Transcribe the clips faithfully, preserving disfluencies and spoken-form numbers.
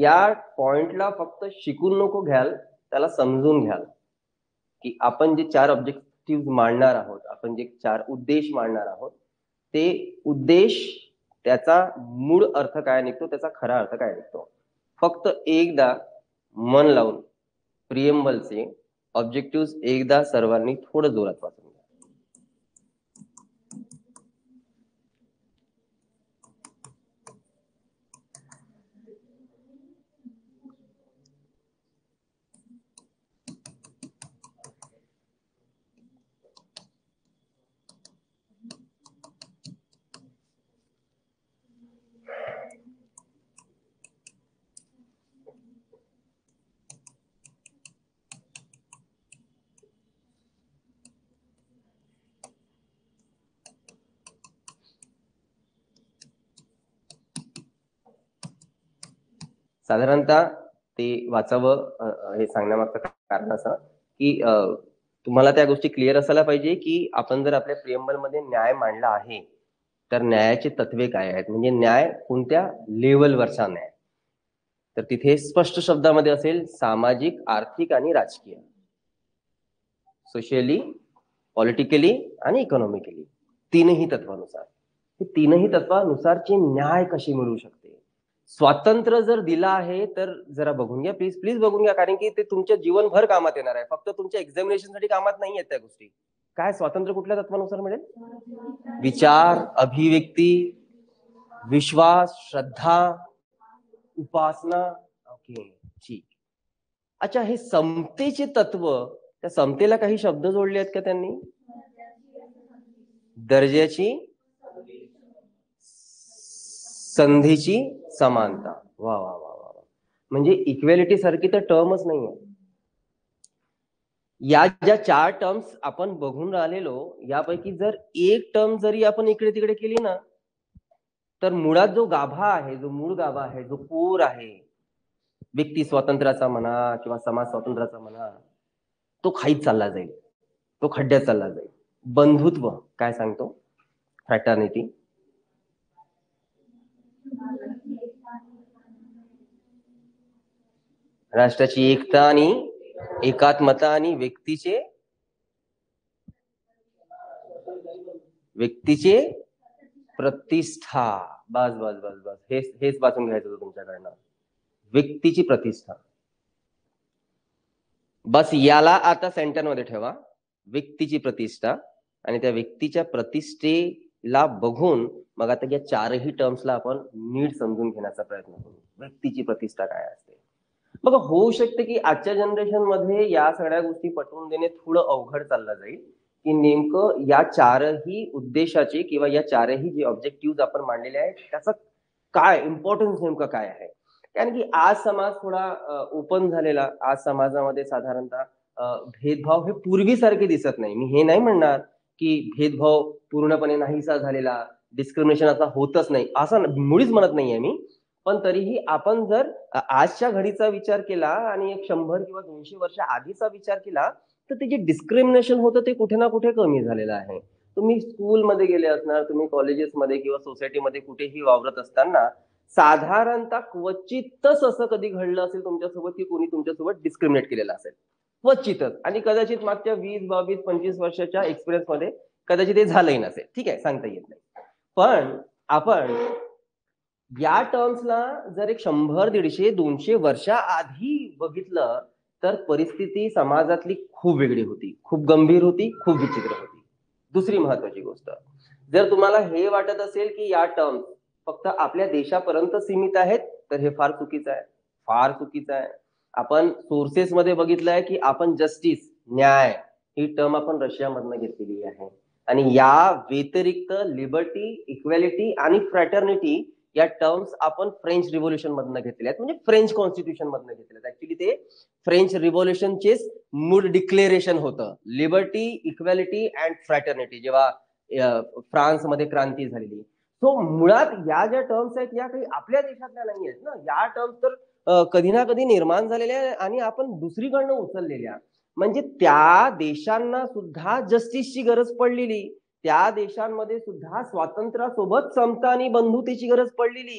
या पॉइंटला फक्त शिकून नको घ्याल, त्याला समजून घ्याल की आपण जे चार ऑब्जेक्टिव्ह मांडणार आहोत, आपण जे चार उद्देश मांडणार आहोत, ते उद्देश त्याचा मूळ अर्थ काय निघतो, त्याचा खरा अर्थ काय निघतो. फक्त एकदा मन लावून प्रिएम्बलचे ऑब्जेक्टिव्ह एकदा सर्वांनी थोडं जोरात वाचून घ्या. साधारणतः ते वाचावं हे सांगण्यामागचं कारण असं की तुम्हाला त्या गोष्टी क्लिअर असायला पाहिजे की आपण जर आपल्या प्रिएम्बलमध्ये न्याय मांडला आहे तर न्यायाचे तत्वे काय आहेत, म्हणजे न्याय कोणत्या लेवलवरचा न्याय. तर तिथे स्पष्ट शब्दामध्ये असेल सामाजिक, आर्थिक आणि राजकीय, सोशियली, पॉलिटिकली आणि इकॉनॉमिकली, तीनही तत्वानुसार. हे तीनही तत्वानुसारचे न्याय कशी मिळू शकते. स्वातंत्र्य जर दिला आहे तर जरा बघून घ्या, प्लीज प्लीज बघून घ्या, कारण की ते तुमच्या जीवनभर कामात येणार आहे, फक्त तुमच्या एक्झामिनेशन साठी कामात नाही आहेत त्या गोष्टी. काय स्वातंत्र्य कुठल्या तत्वानुसार मिळेल? विचार, अभिव्यक्ती, विश्वास, श्रद्धा, उपासना. ओके, ठीक. अच्छा, हे समतेचे तत्व, त्या समतेला काही शब्द जोडले आहेत का त्यांनी? दर्जाची, संधीची समानता. वा वा वा वा. म्हणजे इक्वॅलिटी सारखी तर टर्मच नाहीये. या ज्या चार टर्म्स आपण बघून राहिलेलो यापैकी जर एक टर्म जरी आपण इकडे तिकडे केली ना, तर मुळात जो गाभा आहे, जो मूळ गाभा आहे, जो कोर आहे, व्यक्ती स्वातंत्र्याचा म्हणा किंवा समाज स्वातंत्र्याचा म्हणा, तो खाईत चालला जाईल, तो खड्ड्यात चालला जाईल. बंधुत्व काय सांगतो? फ्रॅटर्निटी. राष्ट्राची एकता आणि एकात्मता आणि व्यक्तीचे व्यक्तीचे प्रतिष्ठा. बस बस बस बस हेच हेच वाचून घ्यायचं होतं तुमच्याकडनं. व्यक्तीची प्रतिष्ठा. बस याला आता सेंटर मध्ये ठेवा, व्यक्तीची प्रतिष्ठा. आणि त्या व्यक्तीच्या प्रतिष्ठेला बघून मग आता या चारही टर्म्सला आपण नीट समजून घेण्याचा प्रयत्न करू. व्यक्तीची प्रतिष्ठा काय असते. बघा, होऊ शकते की आजच्या जनरेशन मध्ये या सगळ्या गोष्टी पटवून देणे थोडं अवघड चाललं जाईल की नेमकं या चारही उद्देशाचे किंवा या चारही जे ऑब्जेक्टिव्ह आपण मांडलेले आहेत त्याचं काय इम्पॉर्टन्स नेमकं काय आहे. कारण की आज समाज थोडा ओपन झालेला, आज समाजामध्ये साधारणतः भेदभाव हे पूर्वीसारखे दिसत नाही. मी हे नाही म्हणणार की भेदभाव पूर्णपणे नाहीसा झालेला, डिस्क्रिमिनेशन असा होतच नाही, असं मुळीच म्हणत नाहीये मी. पण तरीही आपण जर आजच्या घडीचा विचार केला आणि एक शंभर किंवा दोनशे वर्ष आधीचा विचार केला तर ते जे डिस्क्रिमिनेशन होतं ते कुठे ना कुठे कमी झालेलं आहे. तुम्ही स्कूलमध्ये गेले असणार, तुम्ही कॉलेजेसमध्ये किंवा सोसायटीमध्ये कुठेही वावरत असताना साधारणतः क्वचितच असं कधी घडलं असेल तुमच्यासोबत की कोणी तुमच्यासोबत डिस्क्रिमिनेट केलेलं असेल, क्वचितच. आणि कदाचित मागच्या वीस बावीस पंचवीस वर्षाच्या एक्सपिरियन्स मध्ये कदाचित ते झालंही नसेल, ठीक आहे, सांगता येत नाही. पण आपण या टर्म्सला जर एक शंभर दीडशे दोनशे वर्षा आधी बघितलं तर परिस्थिती समाजातली खूप वेगळी होती, खूप गंभीर होती, खूप विचित्र होती. दुसरी महत्वाची गोष्ट, जर तुम्हाला हे वाटत असेल की या टर्म्स फक्त आपल्या देशापर्यंत सीमित आहेत तर हे फार चुकीचं आहे, फार चुकीचं आहे. आपण सोर्सेस मध्ये बघितलंय की आपण जस्टिस, न्याय ही टर्म आपण रशियामधनं घेतलेली आहे. आणि या व्यतिरिक्त लिबर्टी, इक्वॅलिटी आणि फ्रॅटर्निटी या टर्म्स आपण फ्रेंच रिव्होल्युशन मधनं घेतलेल्या आहेत, म्हणजे फ्रेंच कॉन्स्टिट्यूशन मधनं घेतलेल्या आहेत. ऍक्च्युली ते फ्रेंच रिव्होल्युशनचे मूळ डिक्लेरेशन होतं, लिबर्टी, इक्वॅलिटी अँड फ्रॅटर्निटी, जेव्हा फ्रान्समध्ये क्रांती झालेली. सो मुळात या ज्या टर्म्स आहेत या काही आपल्या देशातल्या नाही आहेत ना. या टर्म्स तर कधी ना कधी निर्माण झालेल्या आणि आपण दुसरीकडनं उचललेल्या. म्हणजे त्या देशांना सुद्धा जस्टिसची गरज पडलेली, त्या देशांमध्ये सुद्धा स्वातंत्र्यासोबत समता आणि बंधुतेची गरज पडलेली.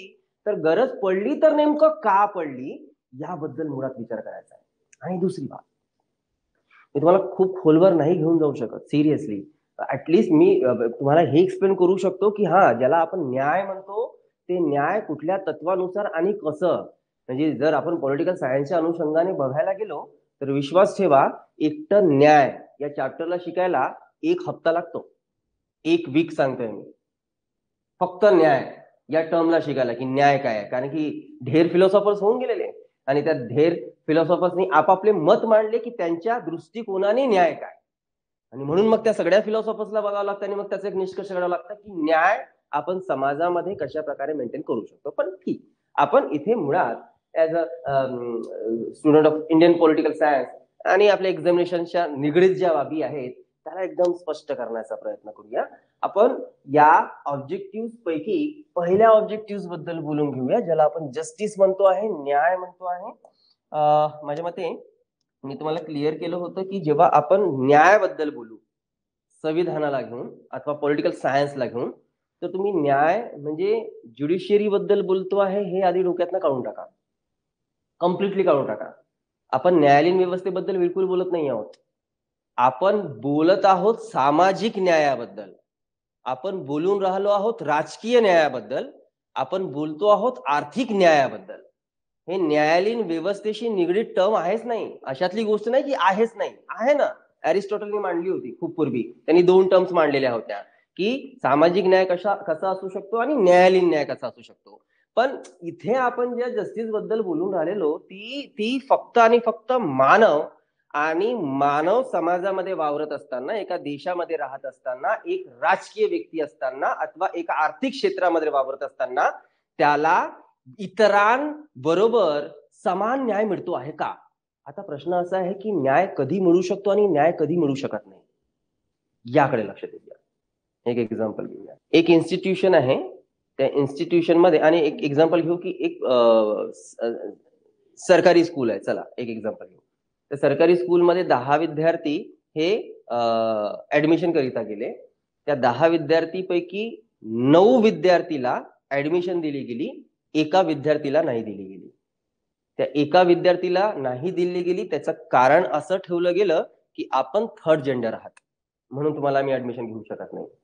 तर गरज पडली तर नेमकं का पडली याबद्दल मुळात विचार करायचा आहे. आणि दुसरी बात, मी तुम्हाला खूप खोलवर नाही घेऊन जाऊ शकत सिरियसली. ऍटलिस्ट मी तुम्हाला हे एक्सप्लेन करू शकतो की हा ज्याला आपण न्याय म्हणतो ते न्याय कुठल्या तत्वानुसार आणि कसं. म्हणजे जर आपण पॉलिटिकल सायन्सच्या अनुषंगाने बघायला गेलो तर विश्वास ठेवा, एकटं न्याय या चॅप्टरला शिकायला एक हप्ता लागतो. एक वीक सांगतोय मी फक्त न्याय या टर्मला शिकायला की न्याय काय आहे. कारण की ढेर फिलॉसॉफर्स होऊन गेलेले आणि त्या ढेर फिलॉसॉफर्सनी आपापले मत मांडले की त्यांच्या दृष्टिकोनाने न्याय काय. आणि म्हणून मग त्या सगळ्या फिलॉसॉफर्सला बघावं लागतं आणि मग त्याचा एक निष्कर्ष काढावा लागतं की न्याय आपण समाजामध्ये कशा प्रकारे मेंटेन करू शकतो. पण ठीक, आपण इथे मुळात as a student of Indian political science आणि आपल्या एक्झामिनेशनच्या निगडीत ज्या बाबी आहेत त्याला एकदम स्पष्ट करण्याचा प्रयत्न करूया. आपण या ऑब्जेक्टिव्ह पैकी पहिल्या ऑब्जेक्टिव्ह बद्दल बोलून घेऊया, ज्याला आपण जस्टिस म्हणतो आहे, न्याय म्हणतो आहे. माझ्या मते मी तुम्हाला क्लिअर केलं होतं की जेव्हा आपण न्यायाबद्दल बोलू संविधानाला घेऊन अथवा पॉलिटिकल सायन्सला घेऊन, तर तुम्ही न्याय म्हणजे ज्युडिशियरी बद्दल बोलतो आहे हे आधी डोक्यातनं काढून टाका, कम्प्लिटली काढून टाका. आपण न्यायालयीन व्यवस्थेबद्दल बिलकुल बोलत नाही आहोत. आपण बोलत आहोत सामाजिक न्यायाबद्दल, आपण बोलून राहिलो आहोत राजकीय न्यायाबद्दल, आपण बोलतो आहोत आर्थिक न्यायाबद्दल. हे न्यायालयीन व्यवस्थेशी निगडीत टर्म आहेच नाही. अशातली गोष्ट नाही की आहेच नाही, आहे ना. अरिस्टॉटलने मांडली होती खूप पूर्वी, त्यांनी दोन टर्म्स मांडलेल्या होत्या की सामाजिक न्याय कशा कसा असू शकतो आणि न्यायालयीन न्याय कसा असू शकतो. पण इथे आपण ज्या जस्टिस बद्दल बोलून राहिलेलो ती ती फक्त आणि फक्त मानव आणि मानव समाजामध्ये वावरत असताना, एका देशामध्ये राहत असताना, एक राजकीय व्यक्ती असताना अथवा एका आर्थिक क्षेत्रामध्ये वावरत असताना त्याला इतरांबरोबर समान न्याय मिळतो आहे का. आता प्रश्न असा आहे की न्याय कधी मिळू शकतो आणि न्याय कधी मिळू शकत नाही, याकडे लक्ष देऊया. एक एक्झाम्पल घेऊया. एक इन्स्टिट्यूशन आहे, त्या इन्स्टिट्यूशन मध्ये, आणि एक एक्झाम्पल घेऊ की एक सरकारी स्कूल आहे. चला एक एक्झाम्पल घेऊ. तर सरकारी स्कूलमध्ये दहा विद्यार्थी हे ऍडमिशन करिता गेले. त्या दहा विद्यार्थीपैकी नऊ विद्यार्थीला ऍडमिशन दिली गेली, एका विद्यार्थीला नाही दिली गेली. त्या एका विद्यार्थीला नाही दिली गेली त्याचं कारण असं ठेवलं गेलं की आपण थर्ड जेंडर आहात म्हणून तुम्हाला आम्ही ऍडमिशन घेऊ शकत नाही.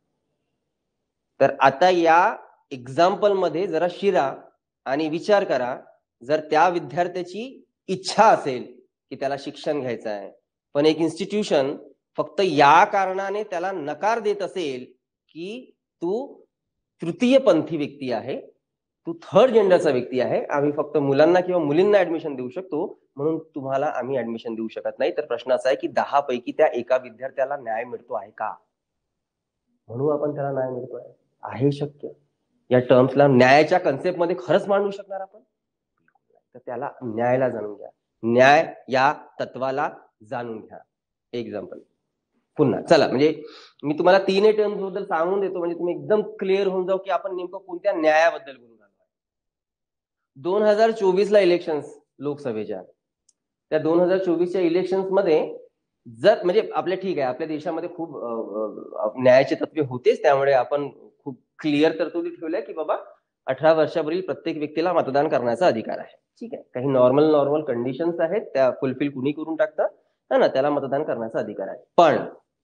तर आता या एक्झाम्पल मध्ये जरा शिरा आणि विचार करा, जर त्या विद्यार्थ्याची इच्छा असेल की त्याला शिक्षण घ्यायचं आहे, पण एक इन्स्टिट्यूशन फक्त या कारणाने त्याला नकार देत असेल की तू तृतीयपंथी व्यक्ती आहे, तू थर्ड जेंडरचा व्यक्ती आहे, आम्ही फक्त मुलांना किंवा मुलींना ऍडमिशन देऊ शकतो म्हणून तुम्हाला आम्ही ऍडमिशन देऊ शकत नाही. तर प्रश्न असा आहे की दहा पैकी त्या एका विद्यार्थ्याला न्याय मिळतो आहे का. म्हणून आपण त्याला न्याय मिळतोय, आहे शक्य. या टर्म्सला न्यायाच्या कन्सेप्ट मध्ये खरंच मांडू शकणार आपण. तर त्याला न्यायाला जाणून घ्या, न्याय या तत्वाला जाणून घ्या. एक्झाम्पल पुन्हा चला, म्हणजे मी तुम्हाला तीनही टर्म्स बद्दल सांगून देतो म्हणजे तुम्ही एकदम क्लिअर होऊन जाऊ की आपण नेमकं कोणत्या न्यायाबद्दल बोलून राहिलो. दोन हजार चोवीस ला इलेक्शन लोकसभेच्या, त्या दोन हजार चोवीसच्या इलेक्शन मध्ये जर म्हणजे आपल्या ठीक आहे आपल्या देशामध्ये खूप न्यायाचे तत्वे होतेच, त्यामुळे आपण खूप क्लिअर तरतुदी ठेवल्या की बाबा अठरा वर्षावरील प्रत्येक व्यक्तीला मतदान करण्याचा अधिकार आहे. ठीक आहे, काही नॉर्मल नॉर्मल कंडिशन्स आहेत त्या फुलफिल कुणी करून टाकतं ना, त्याला मतदान करण्याचा अधिकार आहे. पण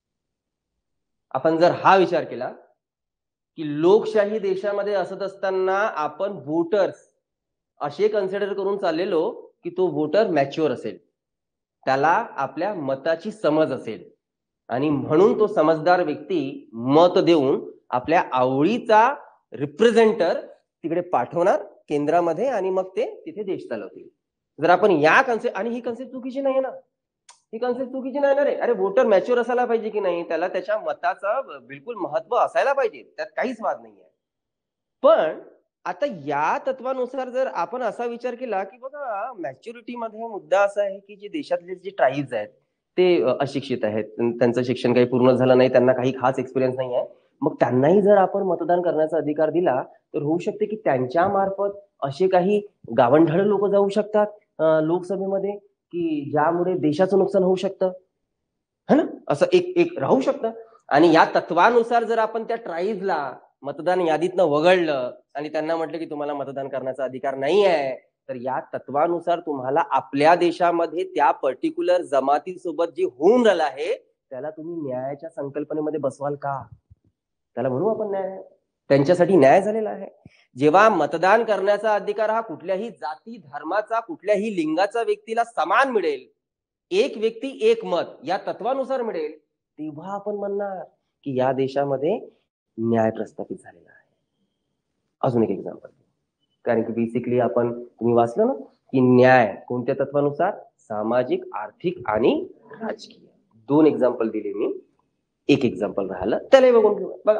आपण जर हा विचार केला की लोकशाही देशामध्ये असत असताना आपण वोटर्स असे कन्सिडर करून चाललेलो की तो वोटर मॅच्युअर असेल, त्याला आपल्या मताची समज असेल आणि म्हणून तो समजदार व्यक्ती मत देऊन आपल्या आवडीचा रिप्रेझेंटर तिकडे पाठवणार केंद्रामध्ये आणि मग ते तिथे देश चालवतील. जर आपण या कन्सेप्ट, आणि ही कन्सेप्ट चुकीची नाही ना, ही कन्सेप्ट चुकीची नाही ना रे. अरे वोटर मॅच्युअर असायला पाहिजे की नाही, त्याला त्याच्या मताचं बिलकुल महत्व असायला पाहिजे, त्यात काहीच वाद नाहीये. पण आता या तत्वानुसार जर आपण असा विचार केला की बघा मॅच्युरिटी मध्ये मुद्दा असा आहे की जे देशातले जे ट्राईब्स आहेत ते अशिक्षित आहेत, त्यांचं शिक्षण काही पूर्ण झालं नाही, त्यांना काही खास एक्सपिरियन्स नाही आहे, मग त्यांनाही जर आपण मतदान करण्याचा अधिकार दिला तर होऊ शकते की त्यांच्या मार्फत असे काही गावंढळ लोक जाऊ शकतात लोकसभेमध्ये की ज्यामुळे देशाचं नुकसान होऊ शकतं, है ना, असं एक एक राहू शकतं. आणि या तत्वानुसार जर आपण त्या ट्राईब्सला मतदान यादीतनं वगळलं आणि त्यांना म्हटलं की तुम्हाला मतदान करण्याचा अधिकार नाही आहे, तर या तत्वानुसार तुम्हाला आपल्या देशामध्ये त्या पर्टिक्युलर जमातीसोबत जे होऊन राहिलं आहे त्याला तुम्ही न्यायाच्या संकल्पनेमध्ये बसवाल का? त्याला म्हणू आपण न्याय. त्यांच्यासाठी न्याय झालेला आहे. जेव्हा मतदान करण्याचा अधिकार हा कुठल्याही जाती धर्माचा कुठल्याही लिंगाचा व्यक्तीला समान मिळेल, एक व्यक्ती एक मत या तत्वानुसार मिळेल, तेव्हा आपण म्हणणार की या देशामध्ये न्याय प्रस्थापित झालेला आहे. अजून एक एक्झाम्पल, कारण की बेसिकली आपण तुम्ही वाचलं ना की न्याय कोणत्या तत्वानुसार? सामाजिक, आर्थिक आणि राजकीय. दोन एक्झाम्पल दिले मी, एक एक्झाम्पल राहिलं त्याला बघून घेऊ. बघा,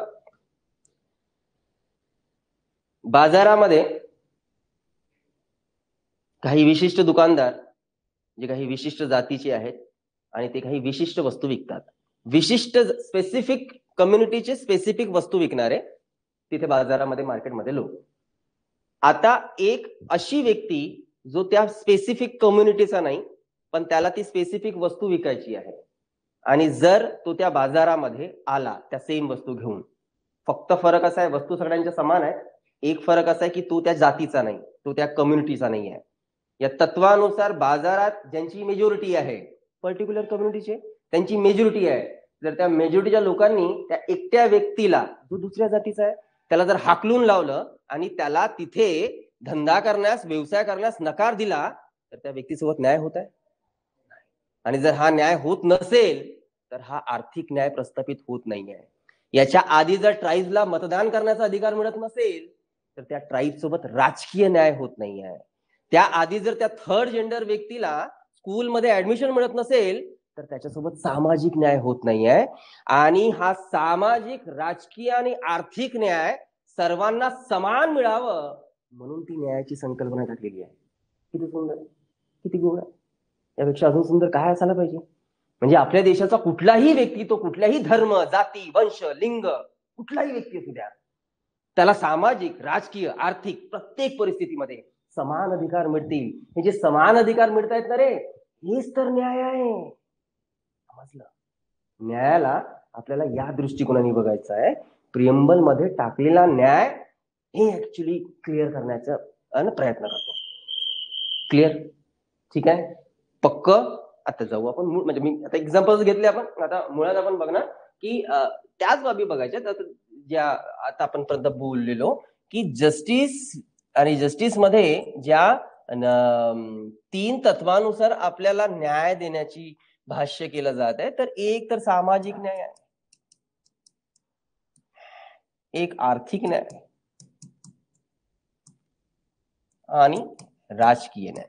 बाजारामध्ये काही विशिष्ट दुकानदार जे काही विशिष्ट जातीचे आहेत आणि ते काही विशिष्ट वस्तू विकतात. विशिष्ट स्पेसिफिक कम्युनिटीचे स्पेसिफिक वस्तू विकणारे तिथे बाजारामध्ये मार्केटमध्ये लोक. आता एक अशी व्यक्ती जो त्या स्पेसिफिक कम्युनिटीचा नाही पण त्याला ती स्पेसिफिक वस्तू विकायची आहे आणि जर तो त्या बाजारामध्ये आला त्या सेम वस्तू घेऊन, फक्त फरक असा आहे वस्तू सगळ्यांच्या समान आहे, एक फरक असा आहे की तो त्या जातीचा नाही, तो त्या कम्युनिटीचा नाही आहे. या तत्वानुसार बाजारात ज्यांची मेजॉरिटी आहे पर्टिक्युलर कम्युनिटीचे त्यांची मेजॉरिटी आहे, जर त्या मेजॉरिटीच्या लोकांनी त्या एकट्या व्यक्तीला जो दुसऱ्या जातीचा आहे त्याला जर हाकलून लावलं आणि त्याला तिथे धंदा करण्यास व्यवसाय करण्यास नकार दिला तर त्या व्यक्तीसोबत न्याय होत आहे. आणि जर हा न्याय होत नसेल तर हा आर्थिक न्याय प्रस्थापित होत नाही आहे. याच्या आधी जर ट्राईबला मतदान करण्याचा अधिकार मिळत नसेल तर त्या ट्राईब सोबत राजकीय न्याय होत नाही आहे. त्या आधी जर त्या थर्ड जेंडर व्यक्तीला स्कूलमध्ये ऍडमिशन मिळत नसेल तर त्याच्यासोबत सामाजिक न्याय होत नाही आहे. आणि हा सामाजिक, राजकीय आणि आर्थिक न्याय सर्वांना समान मिळावं म्हणून ती न्यायाची संकल्पना टाकलेली आहे. किती सुंदर, किती गोड. यापेक्षा अजून सुंदर काय असायला पाहिजे? म्हणजे आपल्या देशाचा कुठलाही व्यक्ती, तो कुठल्याही धर्म, जाती, वंश, लिंग, कुठलाही व्यक्ती असू द्या, त्याला सामाजिक, राजकीय, आर्थिक प्रत्येक परिस्थितीमध्ये समान अधिकार मिळतील. हे जे समान अधिकार मिळतायत ना रे, हेच तर न्याय आहे. समजलं? न्यायाला आपल्याला या दृष्टिकोनाने बघायचं आहे. प्रिएम्बल मध्ये टाकलेला न्याय हे ऍक्च्युली क्लिअर करण्याचा प्रयत्न करतो. क्लिअर? ठीक आहे, पक्क. आता जाऊ आपण, म्हणजे मी आता एक्झाम्पल्स घेतले आपण, आता मुळात आपण बघणार की त्याच बाबी बघायच्या ज्या आता आपण पर्यंत बोललेलो की जस्टिस आणि जस्टिस मध्ये ज्या तीन तत्वानुसार आपल्याला न्याय देण्याची भाष्य केलं जात आहे. तर एक तर सामाजिक न्याय आहे, एक आर्थिक न्याय आणि राजकीय न्याय.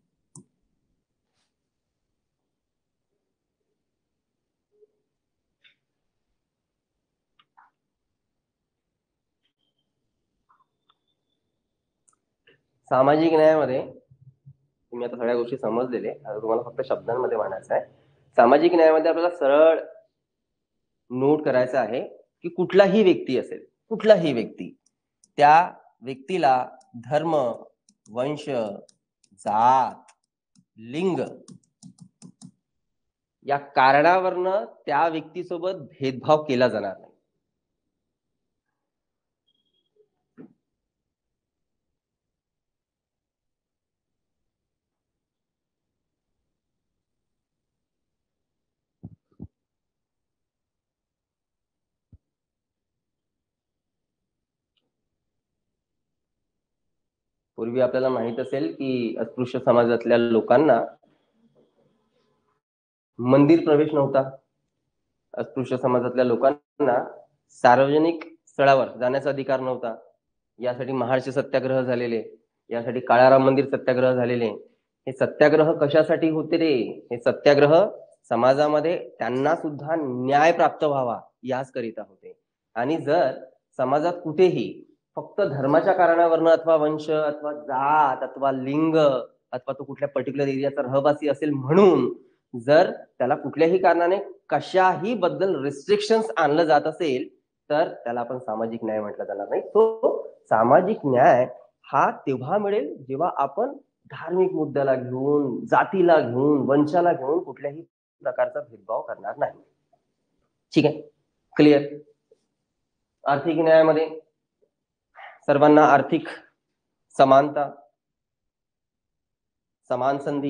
सामाजिक न्यायामध्ये तुम्ही आता सगळ्या गोष्टी समजलेले, आता तुम्हाला फक्त शब्दांमध्ये म्हणायचं आहे. सामाजिक न्यायामध्ये आपल्याला सरळ नोट करायचं आहे की कुठलाही व्यक्ती असेल, कुठलाही व्यक्ती, त्या व्यक्तीला धर्म, वंश, जात, लिंग या कारणावरनं त्या व्यक्तीसोबत भेदभाव केला जाणार नाही. पूर्वी आपल्याला माहित असेल की अस्पृश्य समाजातल्या लोकांना मंदिर प्रवेश नव्हता. अस्पृश्य समाजातल्या लोकांना सार्वजनिक स्थळावर जाण्याचा अधिकार नव्हता. यासाठी महाराष्ट्र सत्याग्रह झालेले, यासाठी काळाराम मंदिर सत्याग्रह झालेले. हे सत्याग्रह कशासाठी होते रे? हे सत्याग्रह समाजामध्ये त्यांना सुद्धा न्याय प्राप्त व्हावा याच करिता होते. आणि जर समाजात कुठेही फक्त धर्माच्या कारणावरनं अथवा वंश अथवा जात अथवा लिंग अथवा तो कुठल्या पर्टिक्युलर एरियाचा रहिवासी असेल म्हणून जर त्याला कुठल्याही कारणाने कशाही बद्दल रिस्ट्रिक्शन्स आणलं जात असेल तर त्याला आपण सामाजिक न्याय म्हटलं जाणार नाही. तो सामाजिक न्याय हा तेव्हा मिळेल जेव्हा आपण धार्मिक मुद्द्याला घेऊन, जातीला घेऊन, वंशाला घेऊन कुठल्याही प्रकारचा भेदभाव करणार नाही. ठीक आहे, क्लिअर? आर्थिक न्यायामध्ये सर्वांना आर्थिक समानता, समान संधी,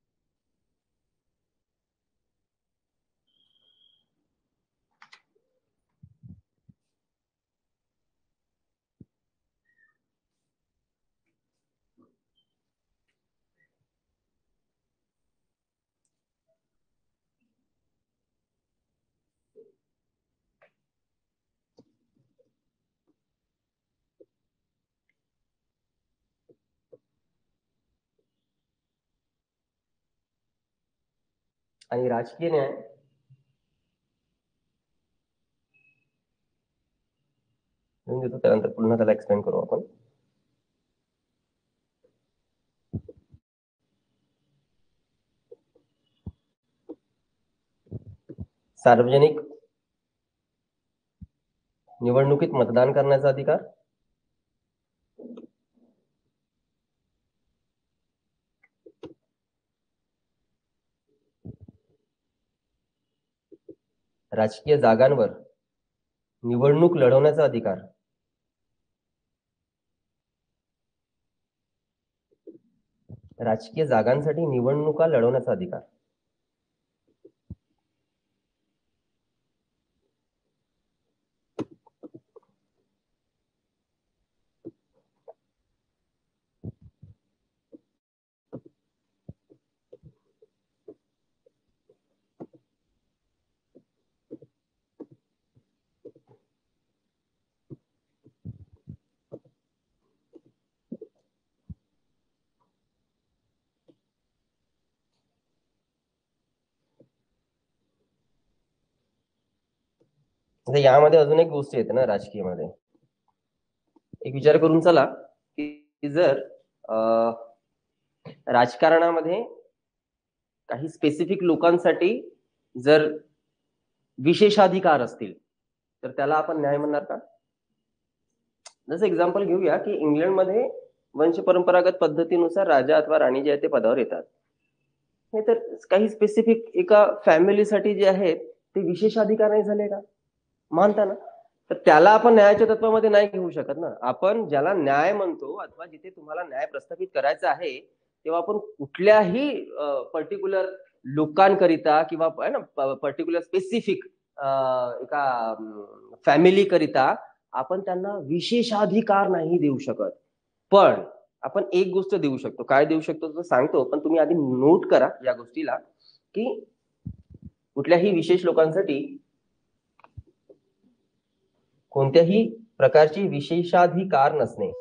आणि राजकीय न्याय लिहून देतो, त्यानंतर पुन्हा त्याला एक्सप्लेन करू आपण. सार्वजनिक निवडणुकीत मतदान करण्याचा अधिकार, राजकीय जागांवर निवडणूक लढवण्याचा अधिकार, राजकीय जागांसाठी निवडणुका लढवण्याचा अधिकार, यामध्ये अजून एक गोष्ट येते ना राजकीयमध्ये. एक विचार करून चला की जर राजकारणामध्ये काही स्पेसिफिक लोकांसाठी जर विशेषाधिकार असतील तर त्याला आपण न्याय म्हणणार का? जसं एक्झाम्पल घेऊया की इंग्लंडमध्ये वंश परंपरागत पद्धतीनुसार राजा अथवा राणी जे आहे ते पदावर येतात. हे तर काही स्पेसिफिक एका फॅमिलीसाठी जे आहेत ते विशेषाधिकार नाही झाले का? मानता ना? तर त्याला आपण न्यायाच्या तत्वामध्ये नाही घेऊ शकत ना. आपण ज्याला न्याय म्हणतो अथवा जिथे तुम्हाला न्याय प्रस्थापित करायचा आहे तेव्हा आपण कुठल्याही पर्टिक्युलर लोकांकरिता किंवा पर्टिक्युलर स्पेसिफिक एका फॅमिली करिता आपण त्यांना विशेषाधिकार नाही देऊ शकत. पण आपण एक गोष्ट देऊ शकतो. काय देऊ शकतो सांगतो, पण तुम्ही आधी नोट करा या गोष्टीला की कुठल्याही विशेष लोकांसाठी कोणत्याही प्रकारची विशेषाधिकार नसणे.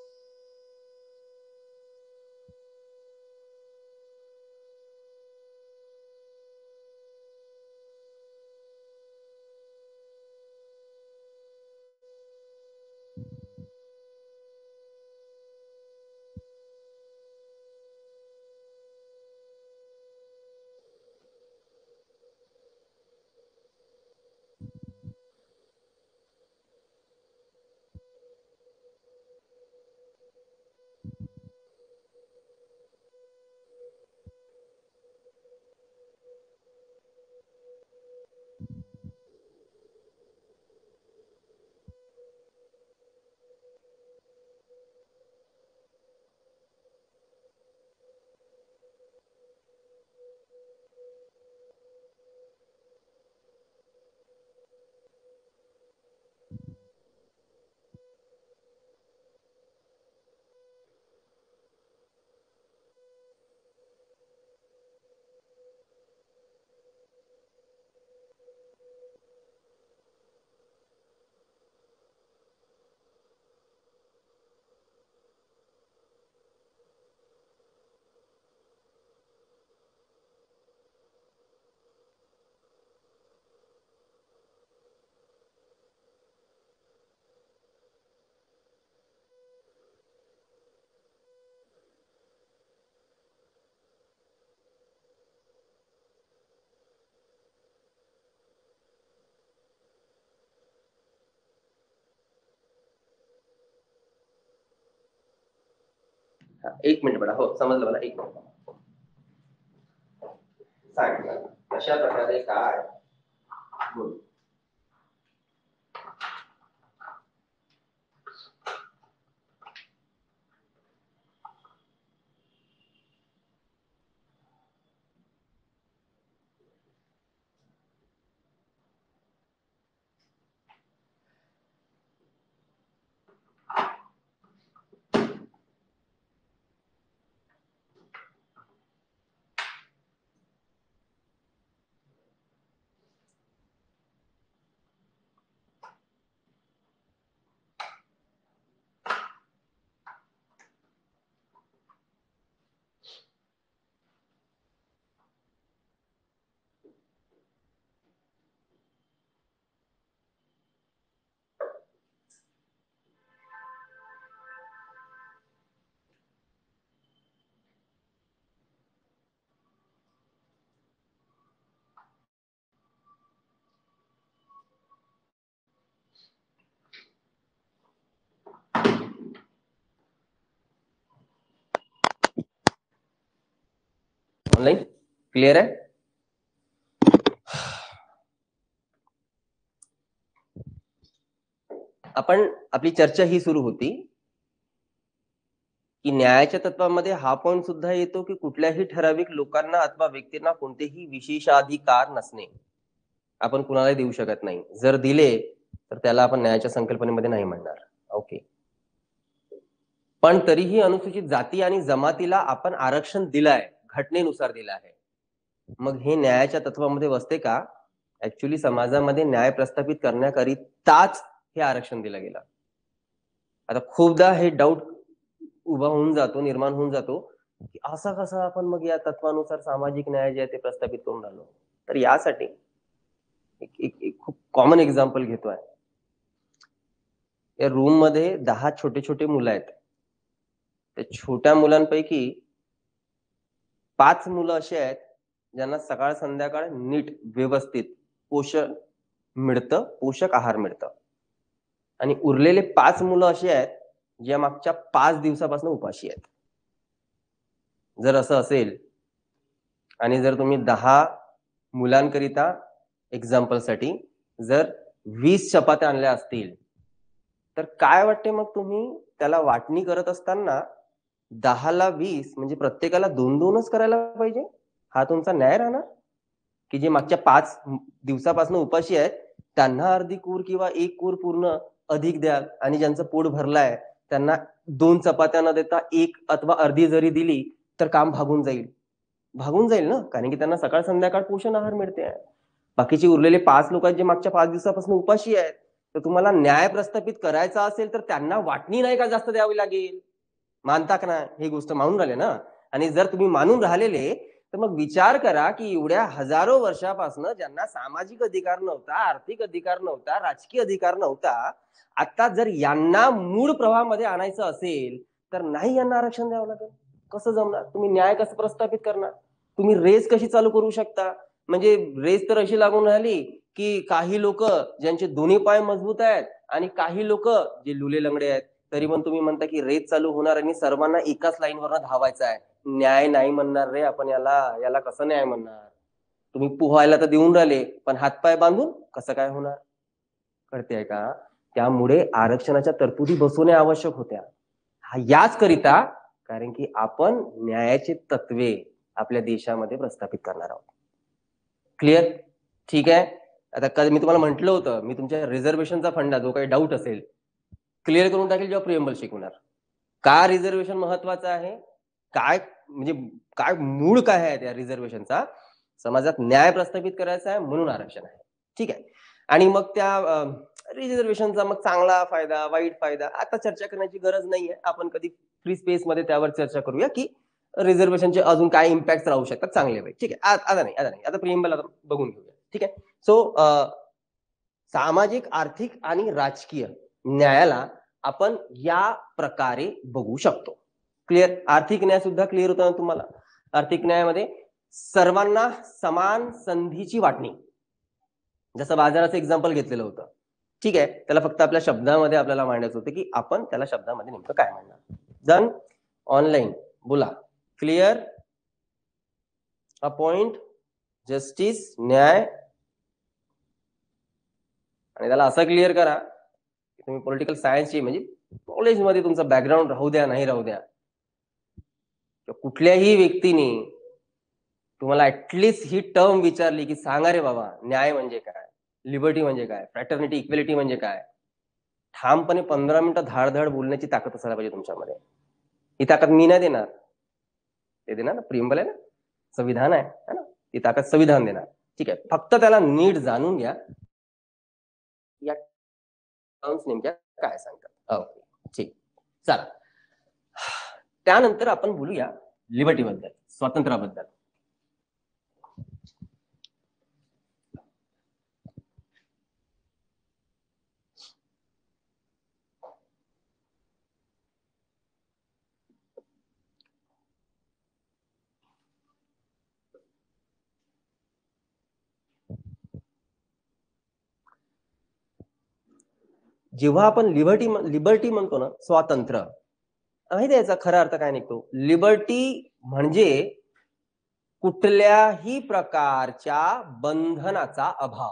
एक मिनिट बडा. हो, समजलं मला. एक मिनिट सांग. अशा प्रकारे काय बोल. ऑनलाईन क्लिअर आहे? आपण आपली चर्चा ही सुरू होती की न्यायाच्या तत्वामध्ये हा पॉइंट सुद्धा येतो की कुठल्याही ठराविक लोकांना अथवा व्यक्तींना कोणतेही विशेषाधिकार नसणे आपण कुणाला देऊ शकत नाही. जर दिले तर त्याला आपण न्यायाच्या संकल्पनेमध्ये नाही म्हणणार. ओके. पण तरीही अनुसूचित जाती आणि जमातीला आपण आरक्षण दिलंय, घटनेनुसार दिलं आहे. मग हे न्यायाच्या तत्वामध्ये बसते का? ऍक्च्युली समाजामध्ये न्याय प्रस्थापित करण्याकरिताच हे आरक्षण दिलं गेलं. आता खूपदा हे डाऊट उभा होऊन जातो, निर्माण होऊन जातो की असा कसा आपण मग या तत्वानुसार सामाजिक न्याय जे आहे ते प्रस्थापित करून राहिलो. तर यासाठी एक एक, एक खूप कॉमन एक्झाम्पल घेतोय. या रूम मध्ये दहा छोटे छोटे मुलं आहेत. त्या छोट्या मुलांपैकी पाच मुलं असे आहेत ज्यांना सकाळ संध्याकाळ नीट व्यवस्थित पोषण मिळतं, पोषक आहार मिळतं. आणि उरलेले पाच मुलं अशी आहेत ज्या मागच्या पाच दिवसापासून उपाशी आहेत. जर असं असेल आणि जर तुम्ही दहा मुलांकरिता एक्झाम्पलसाठी जर वीस चपात्या आणल्या असतील तर काय वाटते मग तुम्ही त्याला वाटणी करत असताना दहाला वीस म्हणजे प्रत्येकाला दोन दोनच करायला पाहिजे? हा तुमचा न्याय राहणार? की जे मागच्या पाच दिवसापासून उपाशी आहेत त्यांना अर्धी कूर किंवा एक कूर पूर्ण अधिक द्याल आणि ज्यांचं पोट भरलाय त्यांना दोन चपात्या न देता एक अथवा अर्धी जरी दिली तर काम भागून जाईल. भागून जाईल ना, कारण की त्यांना सकाळ संध्याकाळ पोषण आहार मिळते. बाकीचे उरलेले पाच लोक जे मागच्या पाच दिवसापासून उपाशी आहेत तर तुम्हाला न्याय प्रस्थापित करायचा असेल तर त्यांना वाटणी नाही का जास्त द्यावी लागेल? मानता का ना? ही गोष्ट मानून राहिले ना. आणि जर तुम्ही मानून राहिलेले तर मग विचार करा की एवढ्या हजारो वर्षापासून ज्यांना सामाजिक अधिकार नव्हता, आर्थिक अधिकार नव्हता, राजकीय अधिकार नव्हता, आता जर यांना मूळ प्रवाहामध्ये आणायचं असेल तर नाही यांना आरक्षण द्यावं लागेल. कसं जमणार? तुम्ही न्याय कसं प्रस्थापित करणार? तुम्ही रेस कशी चालू करू शकता? म्हणजे रेस तर अशी लागून राहिली की काही लोक ज्यांचे दोन्ही पाय मजबूत आहेत आणि काही लोक जे लुले लंगडे आहेत तरी पण तुम्ही म्हणता की रेस चालू होणार आणि सर्वांना एकाच लाईनवर धावायचं आहे. न्याय नाही म्हणणार रे आपण याला. याला कसं न्याय म्हणणार? तुम्ही पोहायला तर देऊन राहिले पण हातपाय बांधून कसं काय होणार? कळतेय का? त्यामुळे आरक्षणाच्या तरतुदी बसवणे आवश्यक होत्या. याच करिता कारण की आपण न्यायाचे तत्वे आपल्या देशामध्ये प्रस्थापित करणार आहोत. क्लिअर? ठीक आहे. आता मी तुम्हाला म्हटलं होतं मी तुमच्या रिझर्वेशनचा फंडा जो काही डाऊट असेल क्लिअर करून टाकेल जेव्हा प्रिएम्बल शिकवणार. का रिझर्वेशन महत्वाचं आहे? काय म्हणजे काय मूळ काय आहे त्या रिझर्वेशनचा? समाजात न्याय प्रस्थापित करायचा आहे म्हणून आरक्षण आहे. ठीक आहे. आणि मग त्या रिझर्वेशनचा मग चांगला फायदा, वाईट फायदा आता चर्चा करण्याची गरज नाहीये. आपण कधी फ्री स्पेस मध्ये त्यावर चर्चा करूया की रिझर्वेशनचे अजून काय इम्पॅक्ट राहू शकतात चांगले वाईट. ठीक आहे. आता नाही आता नाही आता प्रिएम्बल आता बघून घेऊया. ठीक आहे. सो सामाजिक, आर्थिक आणि राजकीय न्यायाला आपण या प्रकारे बघू शकतो. क्लिअर? आर्थिक न्याय सुद्धा क्लिअर होता ना तुम्हाला? आर्थिक न्यायामध्ये सर्वांना समान संधीची वाटणी, जसं बाजाराचं एक्झाम्पल घेतलेलं होतं. ठीक आहे. त्याला फक्त आपल्या शब्दामध्ये आपल्याला मांडायचं होतं की आपण त्याला शब्दामध्ये नेमकं काय म्हणणार. डन? ऑनलाईन बोला. क्लिअर? अपॉइंट, जस्टिस, न्याय. आणि त्याला असं क्लिअर करा की तुम्ही पॉलिटिकल सायन्सची म्हणजे कॉलेजमध्ये तुमचा बॅकग्राऊंड राहू द्या नाही राहू द्या, कुठल्याही व्यक्तीने तुम्हाला ऍटलिस्ट ही टर्म विचारली की सांगा रे बाबा न्याय म्हणजे काय, लिबर्टी म्हणजे काय, फ्रॅटर्निटी, इक्वेलिटी म्हणजे काय, ठामपणे पंधरा मिनिटं धाडधड बोलण्याची ताकद असायला पाहिजे तुमच्यामध्ये. ही ताकद मी नाही देणार, ते देणार ना, प्रिएम्बल आहे ना, संविधान आहे ना, ती ताकद संविधान देणार. ठीक आहे. फक्त त्याला नीट जाणून घ्या या टर्म्स नेमक्या काय सांगतात. ओके ठीक. चला त्यानंतर आपण बोलूया लिबर्टी बद्दल, स्वातंत्र्याबद्दल. जेव्हा आपण लिबर्टी लिबर्टी म्हणतो ना, स्वातंत्र्य, माहिती आहे याचा खरा अर्थ काय निघतो? लिबर्टी म्हणजे कुठल्याही प्रकारच्या बंधनाचा अभाव.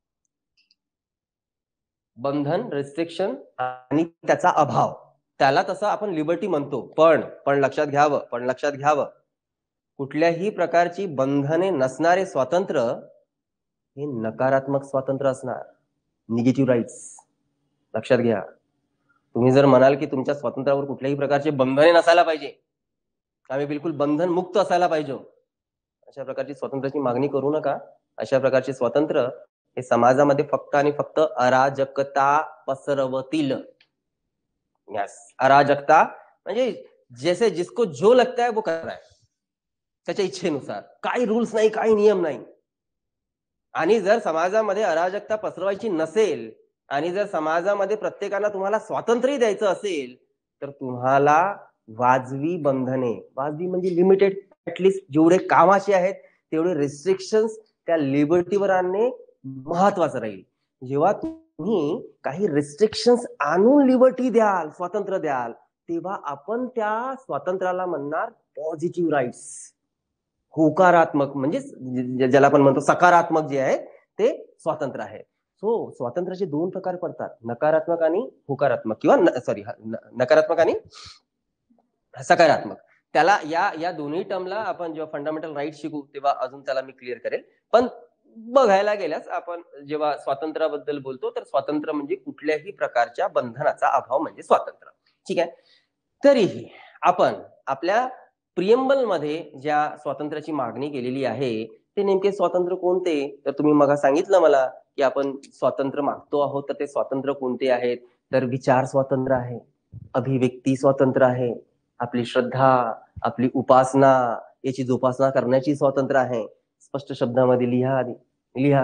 बंधन, रिस्ट्रिक्शन आणि त्याचा अभाव, त्याला तसं आपण लिबर्टी म्हणतो. पण पण लक्षात घ्यावं पण लक्षात घ्यावं कुठल्याही प्रकारची बंधने नसणारे स्वातंत्र्य हे नकारात्मक स्वातंत्र्य असणार, निगेटिव्ह राईट्स. लक्षात घ्या. तुम्ही जर म्हणाल की तुमच्या स्वातंत्र्यावर कुठल्याही प्रकारचे बंधने नसायला पाहिजे, आम्ही बिलकुल बंधन मुक्त असायला पाहिजे, अशा प्रकारची स्वातंत्र्याची मागणी करू नका. अशा प्रकारचे स्वातंत्र्य हे समाजामध्ये फक्त आणि फक्त अराजकता पसरवतील. यस, अराजकता म्हणजे जैसे जिसको जो लगता है वो कर रहा है, त्याच्या इच्छेनुसार. काही रूल्स नाही, काही नियम नाही. आणि जर समाजामध्ये अराजकता पसरवायची नसेल आणि जर समाजामध्ये प्रत्येकाला तुम्हाला स्वातंत्र्य द्यायचं असेल तर तुम्हाला वाजवी बंधने, वाजवी म्हणजे लिमिटेड, ऍटलिस्ट जेवढे कामाचे आहेत तेवढे रिस्ट्रिक्शन्स त्या लिबर्टीवर आणणे महत्वाचं राहील. जेव्हा तुम्ही काही रिस्ट्रिक्शन्स आणून लिबर्टी द्याल, स्वातंत्र्य द्याल, तेव्हा आपण त्या स्वातंत्र्याला म्हणणार पॉझिटिव्ह राईट्स, होकारात्मक, म्हणजे ज्याला आपण म्हणतो सकारात्मक जे आहे ते स्वातंत्र्य आहे. सो स्वातंत्र्याचे दोन प्रकार पडतात, नकारात्मक आणि होकारात्मक, किंवा सॉरी नकारात्मक आणि सकारात्मक. त्याला या या दोन्ही टर्मला आपण जेव्हा फंडामेंटल राईट शिकू तेव्हा अजून त्याला मी क्लिअर करेल. पण बघायला गेल्यास आपण जेव्हा स्वातंत्र्याबद्दल बोलतो तर स्वातंत्र्य म्हणजे कुठल्याही प्रकारच्या बंधनाचा अभाव म्हणजे स्वातंत्र्य. ठीक आहे. तरीही आपण आपल्या प्रिएम्बल मध्ये ज्या स्वातंत्र्याची मागणी केलेली आहे ते नेमके स्वातंत्र्य कोणते, तर तुम्ही मग सांगितलं मला की आपण स्वातंत्र्य मागतो आहोत, तर ते स्वातंत्र्य कोणते आहेत, तर विचार स्वातंत्र्य आहे, अभिव्यक्ती स्वातंत्र्य आहे, आपली श्रद्धा, आपली उपासना याची जोपासना करण्याची स्वातंत्र्य आहे. स्पष्ट शब्दामध्ये लिहा लिहा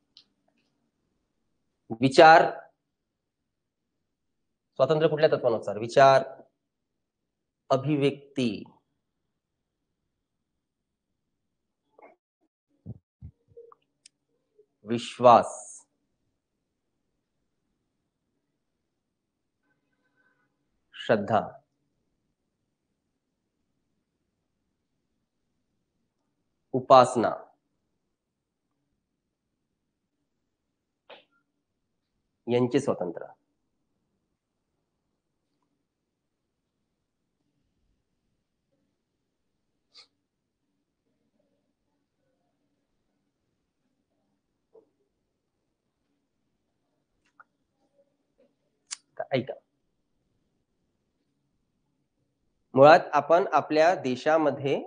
विचार स्वातंत्र्य कुठल्या तत्वानुसार, विचार, अभिव्यक्ती, विश्वास, श्रद्धा, उपासना, यांचे स्वातंत्र्य. ऐका, मुळात आपण आपल्या देशामध्ये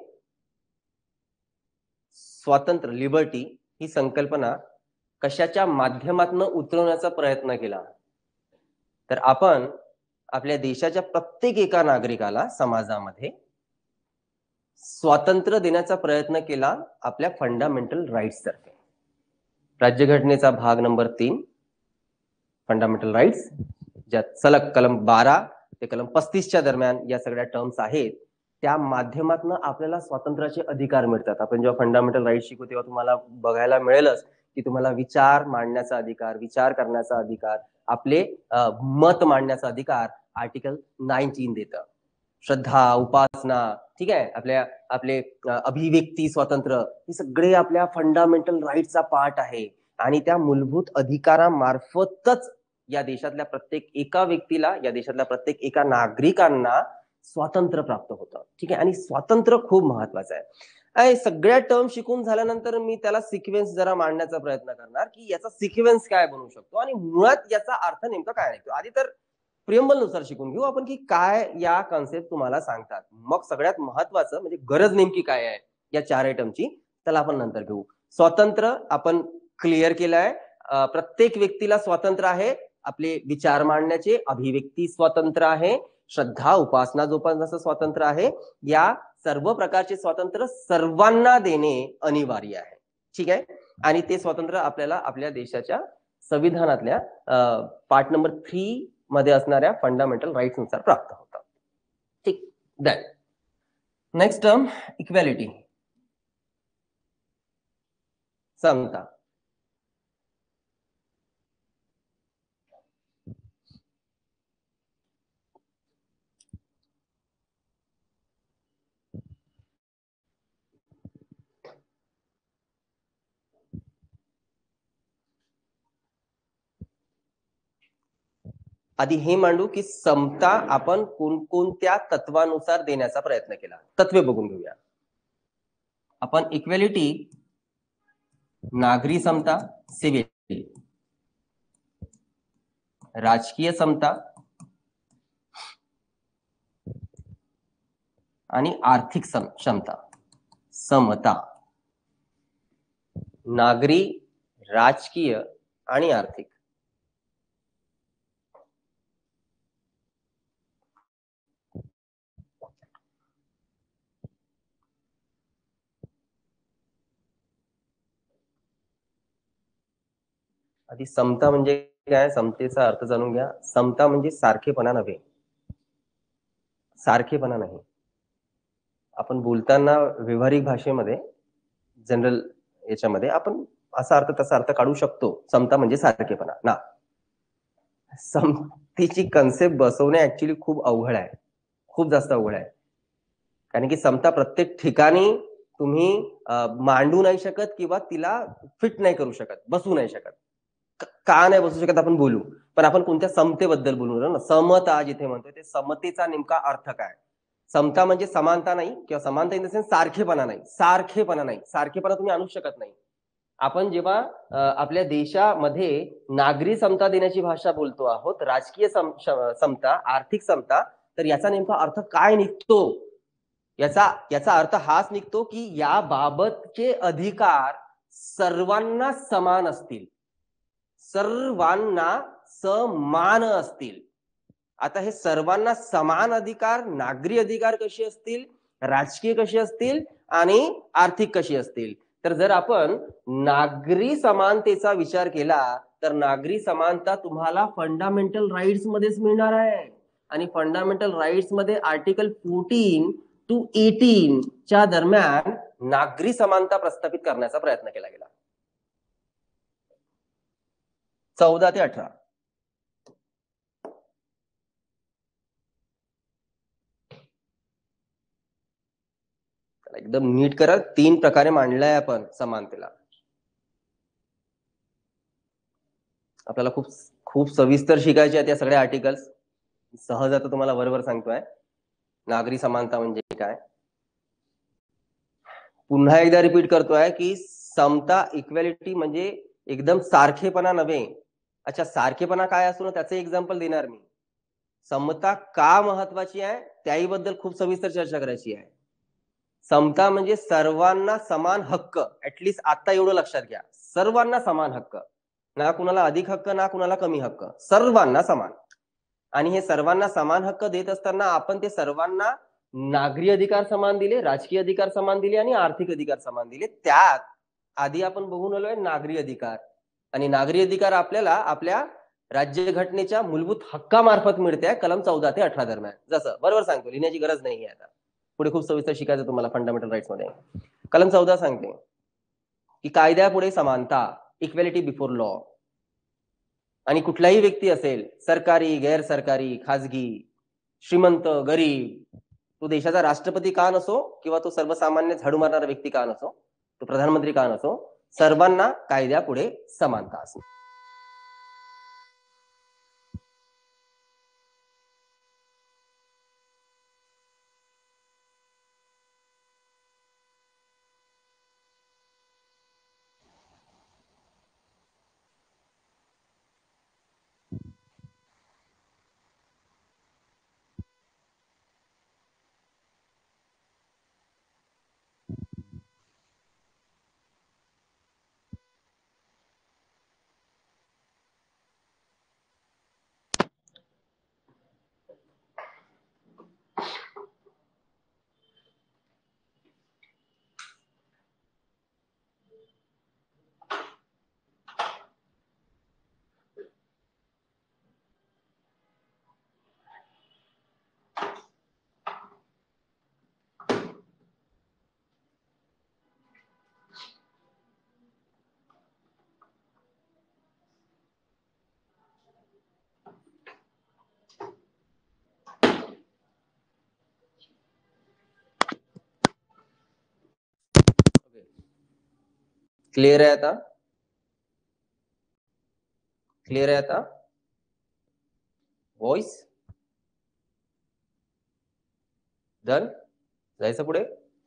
स्वातंत्र्य, लिबर्टी ही संकल्पना कशाच्या माध्यमातून उतरवण्याचा प्रयत्न केला, तर आपण आपल्या देशाच्या प्रत्येक एका नागरिकाला समाजामध्ये स्वातंत्र्य देण्याचा प्रयत्न केला आपल्या फंडामेंटल राईट्स तर्फे. राज्यघटनेचा भाग नंबर तीन फंडामेंटल राईट्स, ज्यात सलग कलम बारा ते कलम पस्तीसच्या दरम्यान या सगळ्या टर्म्स आहेत, त्या माध्यमातून आपल्याला स्वातंत्र्याचे अधिकार मिळतात. आपण जेव्हा फंडामेंटल राईट्स शिकू तेव्हा तुम्हाला बघायला मिळेलच की तुम्हाला विचार मांडण्याचा अधिकार, विचार करण्याचा अधिकार, आपले मत मांडण्याचा अधिकार आर्टिकल नाईन्टीन देतं. श्रद्धा, उपासना, ठीक आहे, आपल्या आपले अभिव्यक्ती स्वातंत्र्य, हे सगळे आपल्या फंडामेंटल राईट्सचा पार्ट आहे. आणि त्या मूलभूत अधिकारामार्फतच या देशातल्या प्रत्येक एका व्यक्तीला, या देशातल्या प्रत्येक एका नागरिकांना स्वातंत्र्य प्राप्त होतं. ठीक आहे. आणि स्वातंत्र्य खूप महत्वाचं आहे. सगळ्या टर्म शिकून झाल्यानंतर मी त्याला सिक्वेन्स जरा मांडण्याचा प्रयत्न करणार की याचा सिक्वेन्स काय बनू शकतो आणि मुळात याचा अर्थ नेमका काय आहे. आधी तर प्रिएम्बल नुसार शिकून घेऊ आपण की काय या कॉन्सेप्ट तुम्हाला सांगतात. मग सगळ्यात महत्वाचं म्हणजे गरज नेमकी काय आहे या चार आयटमची, त्याला आपण नंतर घेऊ. स्वातंत्र्य आपण क्लिअर केलं आहे. प्रत्येक व्यक्तीला स्वातंत्र्य आहे आपले विचार मांडण्याचे, अभिव्यक्ती स्वातंत्र्य आहे, श्रद्धा, उपासना जोपासण्याचं स्वातंत्र्य आहे. या सर्व प्रकारचे स्वातंत्र्य सर्वांना देणे अनिवार्य आहे. ठीक आहे. आणि ते स्वातंत्र्य आपल्याला आपल्या देशाच्या संविधानातल्या पार्ट नंबर थ्री मध्ये असणाऱ्या फंडामेंटल राईट्स नुसार प्राप्त होतात. ठीक. देन नेक्स्ट टर्म इक्वॅलिटी, समता. आधी हे मांडू की समता आपण कोणकोणत्या तत्वानुसार देण्याचा प्रयत्न केला, तत्वे बघून घेऊया आपण. इक्वॅलिटी, नागरी समता, सिव्हिल, राजकीय समता आणि आर्थिक क्षमता, समता. नागरी, राजकीय आणि आर्थिक. आधी समता म्हणजे काय, समतेचा अर्थ जाणून घ्या. समता म्हणजे सारखेपणा नव्हे, सारखेपणा नाही. आपण बोलताना व्यावहारिक भाषेमध्ये, जनरल याच्यामध्ये आपण असा अर्थ तसा अर्थ काढू शकतो. समता म्हणजे सारखेपणा ना. समतेची कन्सेप्ट बसवणे ऍक्च्युली खूप अवघड आहे, खूप जास्त अवघड आहे. कारण की समता प्रत्येक ठिकाणी तुम्ही मांडू नाही शकत किंवा तिला फिट नाही करू शकत, बसू नाही शकत. का नाही बसू शकत आपण बोलू, पण आपण कोणत्या समतेबद्दल बोलू ना. समता जिथे म्हणतोय ते समतेचा नेमका अर्थ काय. समता म्हणजे समानता नाही किंवा समानता इन द सेन्स सारखेपणा नाही. सारखेपणा नाही, सारखेपणा तुम्ही आणू शकत नाही. आपण जेव्हा आपल्या देशामध्ये नागरी समता देण्याची भाषा बोलतो आहोत, राजकीय समता, आर्थिक समता, तर याचा नेमका अर्थ काय निघतो. याचा याचा अर्थ हाच निघतो की याबाबतचे अधिकार सर्वांना समान असतील, सर्वांना समान असतील. आता हे सर्वांना समान अधिकार, नागरी अधिकार कसे असतील, राजकीय कसे असतील आणि आर्थिक कशी असतील. तर जर आपण नागरी समानतेचा विचार केला तर नागरी समानता तुम्हाला फंडामेंटल राईट्स मध्येच मिळणार आहे. आणि फंडामेंटल राईट्स मध्ये आर्टिकल फोर्टीन टू एटीन च्या दरम्यान नागरी समानता प्रस्थापित करण्याचा प्रयत्न केला गेला. चौदा ते अठरा. एकदम नीट करा. तीन प्रकारे मांडलाय आपण समानतेला. आपल्याला खूप खूप सविस्तर शिकायचे आहेत या सगळ्या आर्टिकल्स. सहज आता तुम्हाला बरोबर सांगतोय नागरी समानता म्हणजे काय. पुन्हा एकदा रिपीट करतोय की समता, इक्वॅलिटी म्हणजे एकदम सारखेपणा नव्हे. अच्छा, सारखेपणा काय असतो ना त्याचं एक्झाम्पल देणार मी. समता का महत्वाची आहे त्याही बद्दल खूप सविस्तर चर्चा करायची आहे. समता म्हणजे सर्वांना समान हक्क. ऍटलिस्ट आता एवढं लक्षात घ्या, सर्वांना समान हक्क, ना कुणाला अधिक हक्क ना कुणाला कमी हक्क, सर्वांना समान. आणि हे सर्वांना समान हक्क देत असताना आपण ते सर्वांना नागरी अधिकार समान दिले, राजकीय अधिकार समान दिले आणि आर्थिक अधिकार समान दिले. त्यात आधी आपण बघून आलोय नागरी अधिकार. आणि नागरी अधिकार आपल्याला आपल्या राज्यघटनेच्या मूलभूत हक्कामार्फत मिळते कलम चौदा ते अठरा दरम्यान. जसं बरोबर सांगतो, लिहिण्याची गरज नाही आहे. आता पुढे खूप सविस्तर शिकायचं तुम्हाला फंडामेंटल राईट्स मध्ये. कलम चौदा सांगते की कायद्यापुढे समानता, इक्वॅलिटी बिफोर लॉ. आणि कुठलाही व्यक्ती असेल, सरकारी, गैर सरकारी, खाजगी, श्रीमंत, गरीब, तो देशाचा राष्ट्रपती का नसो किंवा तो सर्वसामान्य झाडू मारणारा व्यक्ती का नसो, तो प्रधानमंत्री का नसो, सर्वांना कायद्यापुढे समानता असते. क्लिअर आहे आता? क्लिअर आहे आता? Voice done. जायचं पुढे.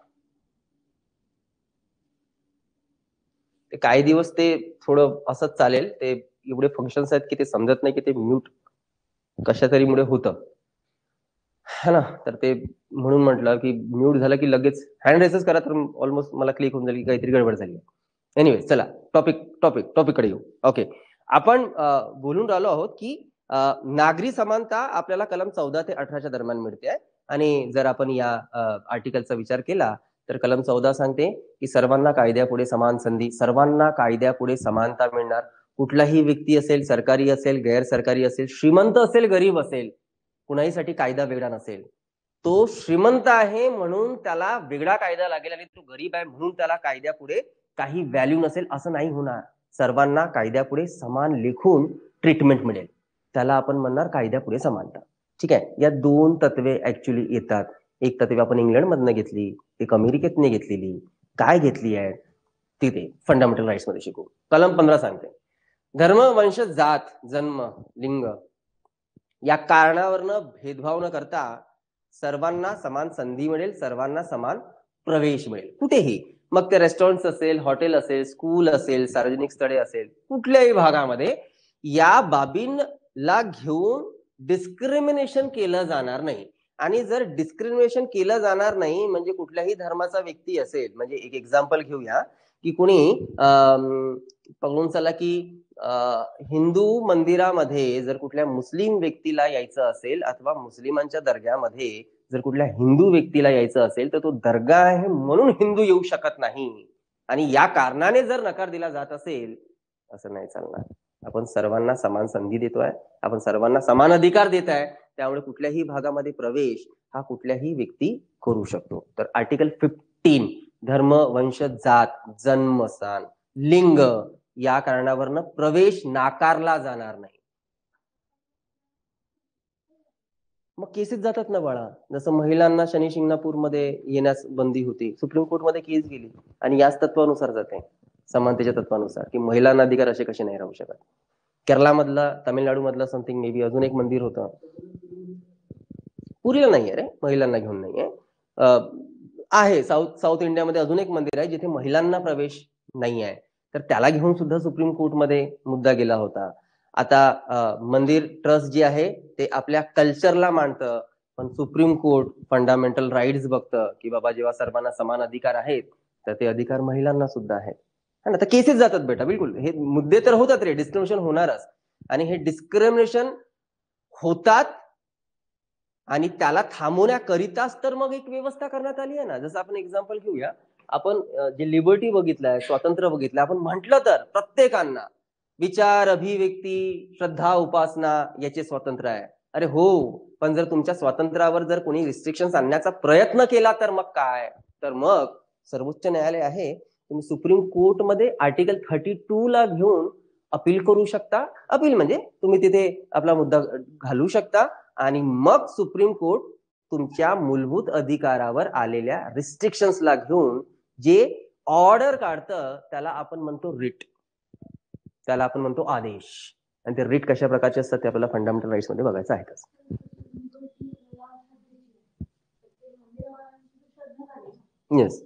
ते काही दिवस ते थोडं असंच चालेल. ते एवढे फंक्शन्स आहेत की ते समजत नाही की ते म्यूट कशा तरी मुळे होतं है ना. तर ते म्हणून म्हटलं की म्यूट झालं की लगेच हँड रेसेस करा, तर ऑलमोस्ट मला क्लिक होऊन जाईल की काहीतरी गडबड झाली. एनिवे चला टॉपिक टॉपिक टॉपिककडे येऊ. ओके, आपण बोलून राहिलो आहोत की नागरी समानता आपल्याला कलम चौदा ते अठराच्या दरम्यान मिळते. आणि जर आपण या आर्टिकलचा विचार केला तर कलम चौदा सांगते की सर्वांना कायद्यापुढे समान संधी, सर्वांना कायद्यापुढे समानता मिळणार. कुठलाही व्यक्ती असेल, सरकारी असेल, गैर सरकारी असेल, श्रीमंत असेल, गरीब असेल, कुणाहीसाठी कायदा वेगळा नसेल. तो श्रीमंत आहे म्हणून त्याला वेगळा कायदा लागेल आणि तो गरीब आहे म्हणून त्याला कायद्यापुढे काही व्हॅल्यू नसेल, असं नाही होणार. सर्वांना कायद्यापुढे समान लेखून ट्रीटमेंट मिळेल, त्याला आपण म्हणणार कायद्यापुढे समानता. ठीक आहे. या दोन तत्वे ऍक्च्युली येतात. एक तत्वे आपण इंग्लंडमधनं घेतली, एक अमेरिकेतने घेतलेली. काय घेतली आहे तिथे फंडामेंटल राईट्स मध्ये शिकू. कलम पंधरा सांगते धर्म, वंश, जात, जन्म, लिंग या कारणावरनं भेदभाव न करता सर्वांना समान संधी मिळेल, सर्वांना समान प्रवेश मिळेल कुठेही. मग ते रेस्टॉरंट असेल, हॉटेल असेल, स्कूल असेल, सार्वजनिक स्थळे असेल, कुठल्याही भागामध्ये या बाबींना घेऊन डिस्क्रिमिनेशन केलं जाणार नाही. आणि जर डिस्क्रिमिनेशन केलं जाणार नाही म्हणजे कुठल्याही धर्माचा व्यक्ती असेल, म्हणजे एक एक्झाम्पल घेऊया की कोणी पकडून चला की हिंदू मंदिरामध्ये जर कुठल्या मुस्लिम व्यक्तीला यायचं असेल अथवा मुस्लिमांच्या दर्ग्यामध्ये जर कुठल्या हिंदू व्यक्तीला यायचं असेल तर तो दर्गा आहे म्हणून हिंदू येऊ शकत नाही. आणि या कारणाने जर नकार दिला जात असेल, असं नाही चालणार. आपण सर्वांना समान संधी देतोय, आपण सर्वांना समान अधिकार देत आहे, त्यामुळे कुठल्याही भागामध्ये प्रवेश हा कुठल्याही व्यक्ती करू शकतो. तर आर्टिकल फिफ्टीन धर्म, वंश, जात, जन्मस्थान, लिंग या कारणावरनं प्रवेश नाकारला जाणार नाही. मग केसेस जातात ना बाळा. जसं महिलांना शनी शिंगणापूरमध्ये येण्यास बंदी होती, सुप्रीम कोर्टमध्ये केस गेली आणि याच तत्वानुसार जाते, समानतेच्या तत्वानुसार, की महिलांना अधिकार असे कसे नाही राहू शकत. केरळमधला, तामिळनाडू मधला समथिंग मे बी अजून एक मंदिर होतं, पुरीला नाहीये रे, महिलांना घेऊन नाहीये. आहे साऊथ साऊथ इंडियामध्ये अजून एक मंदिर आहे जिथे महिलांना प्रवेश नाही आहे, तर त्याला घेऊन सुद्धा सुप्रीम कोर्टमध्ये मुद्दा गेला होता. आता मंदिर ट्रस्ट जे आहे ते आपल्या कल्चरला मानतं, पण सुप्रीम कोर्ट फंडामेंटल राईट्स बघतं की बाबा जेव्हा सर्वांना समान अधिकार आहेत तर ते अधिकार महिलांना सुद्धा आहेत. आता केसेस जातात बेटा, बिलकुल हे मुद्दे तर होतात रे, डिस्क्रिमिनेशन होणारच. आणि हे डिस्क्रिमिनेशन होतात आणि त्याला थांबवण्याकरिताच तर मग एक व्यवस्था करण्यात आली आहे ना. जसं आपण एक्झाम्पल घेऊया, आपण जे लिबर्टी बघितलंय, स्वातंत्र्य बघितलंय, आपण म्हटलं तर प्रत्येकांना विचार, अभिव्यक्ती, श्रद्धा, उपासना याचे स्वातंत्र्य आहे. अरे हो, पण जर तुमच्या स्वातंत्र्यावर जर कोणी रिस्ट्रिक्शन आणण्याचा प्रयत्न केला तर मग काय, तर मग सर्वोच्च न्यायालय आहे, तुम्ही सुप्रीम कोर्टमध्ये आर्टिकल थर्टी टू ला घेऊन अपील करू शकता. अपील म्हणजे तुम्ही तिथे आपला मुद्दा घालू शकता आणि मग सुप्रीम कोर्ट तुमच्या मूलभूत अधिकारावर आलेल्या रिस्ट्रिक्शन्सला घेऊन जे ऑर्डर काढतं त्याला आपण म्हणतो रिट, त्याला आपण म्हणतो आदेश. आणि ते रिट कशा प्रकारचे असतात ते आपल्याला फंडामेंटल राईट्स मध्ये बघायचं आहेच. Yes,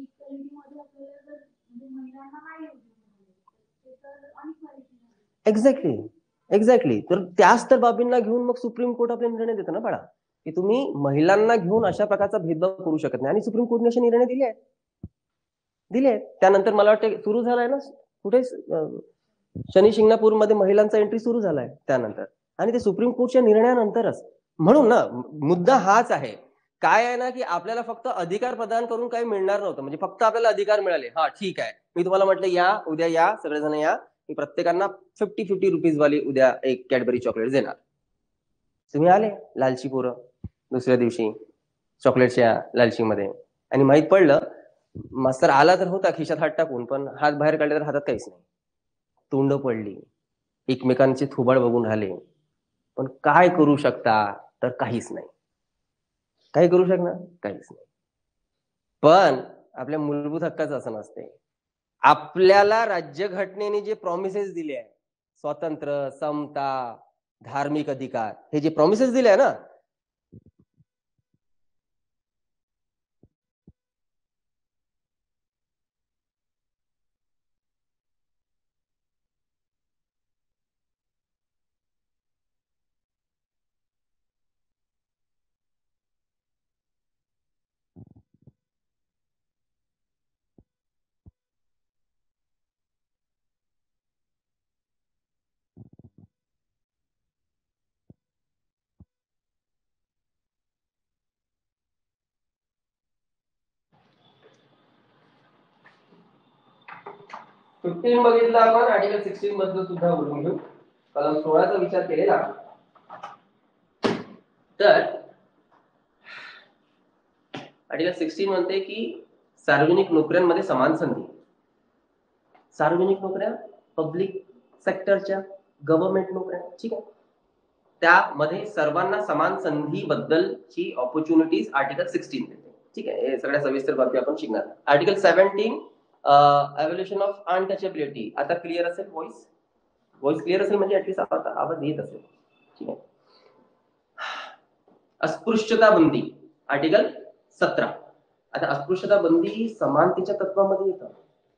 exactly exactly. तर त्याच तर बाबींना घेऊन मग सुप्रीम कोर्ट आपले निर्णय देतं ना बाळा, की तुम्ही महिलांना घेऊन अशा प्रकारचा भेदभाव करू शकत नाही. आणि सुप्रीम कोर्टने असे निर्णय दिले आहेत दिले आहेत त्यानंतर मला वाटतं सुरू झालाय ना कुठे शनी शिंगणापूरमध्ये महिलांचा एंट्री सुरू झालाय त्यानंतर, आणि ते सुप्रीम कोर्टच्या निर्णयानंतरच. म्हणून ना मुद्दा हाच आहे, काय आहे ना की आपल्याला फक्त अधिकार प्रदान करून काही मिळणार नव्हतं. म्हणजे फक्त आपल्याला अधिकार मिळाले, हा ठीक आहे, मी तुम्हाला म्हटलं या उद्या या सगळेजण या, मी प्रत्येकांना फिफ्टी फिफ्टी रुपीज वाली उद्या एक कॅडबरी चॉकलेट देणार. तुम्ही आले लालची पोरं दुसऱ्या दिवशी चॉकलेटच्या लालचीमध्ये, आणि माहित पडलं मास्तर आला तर होता खिशात हात टाकून, पण हात बाहेर काढले तर हातात काहीच नाही. तोंड पडली, एकमेकांचे थोबाड बघून राहिले, पण काय करू शकता तर काहीच नाही. काय करू शकणार, काहीच नाही. पण आपल्या मूलभूत हक्काचं असं नसते. आपल्याला राज्यघटनेने जे प्रॉमिसेस दिले आहे, स्वातंत्र्य, समता, धार्मिक अधिकार, हे जे प्रॉमिसेस दिले आहे ना, फिफ्टीन बघितलं आपण, आर्टिकल सिक्स्टीन बद्दल सुद्धा बोलून घेऊ. कलम सोळाचा विचार केलेला तर आर्टिकल सिक्स्टीन म्हणते की सार्वजनिक नोकऱ्यांमध्ये समान संधी. सार्वजनिक नोकऱ्या, पब्लिक सेक्टरच्या, गव्हर्नमेंट नोकऱ्या, ठीक आहे, त्यामध्ये सर्वांना समान संधी बद्दलची ऑपॉर्च्युनिटीज आर्टिकल सिक्स्टीन देते. ठीक आहे, हे सगळ्या सविस्तर बाबी आपण शिकणार. Article seventeen evolution of untouchability. आता क्लिअर असेल व्हॉइस? व्हॉइस क्लिअर असेल म्हणजे ऍटलीस्ट आता आवाज येत असेल. ठीक आहे. अस्पृश्यता बंदी, आर्टिकल सतरा. आता अस्पृश्यता बंदी समानतेच्या तत्वामध्ये येतं.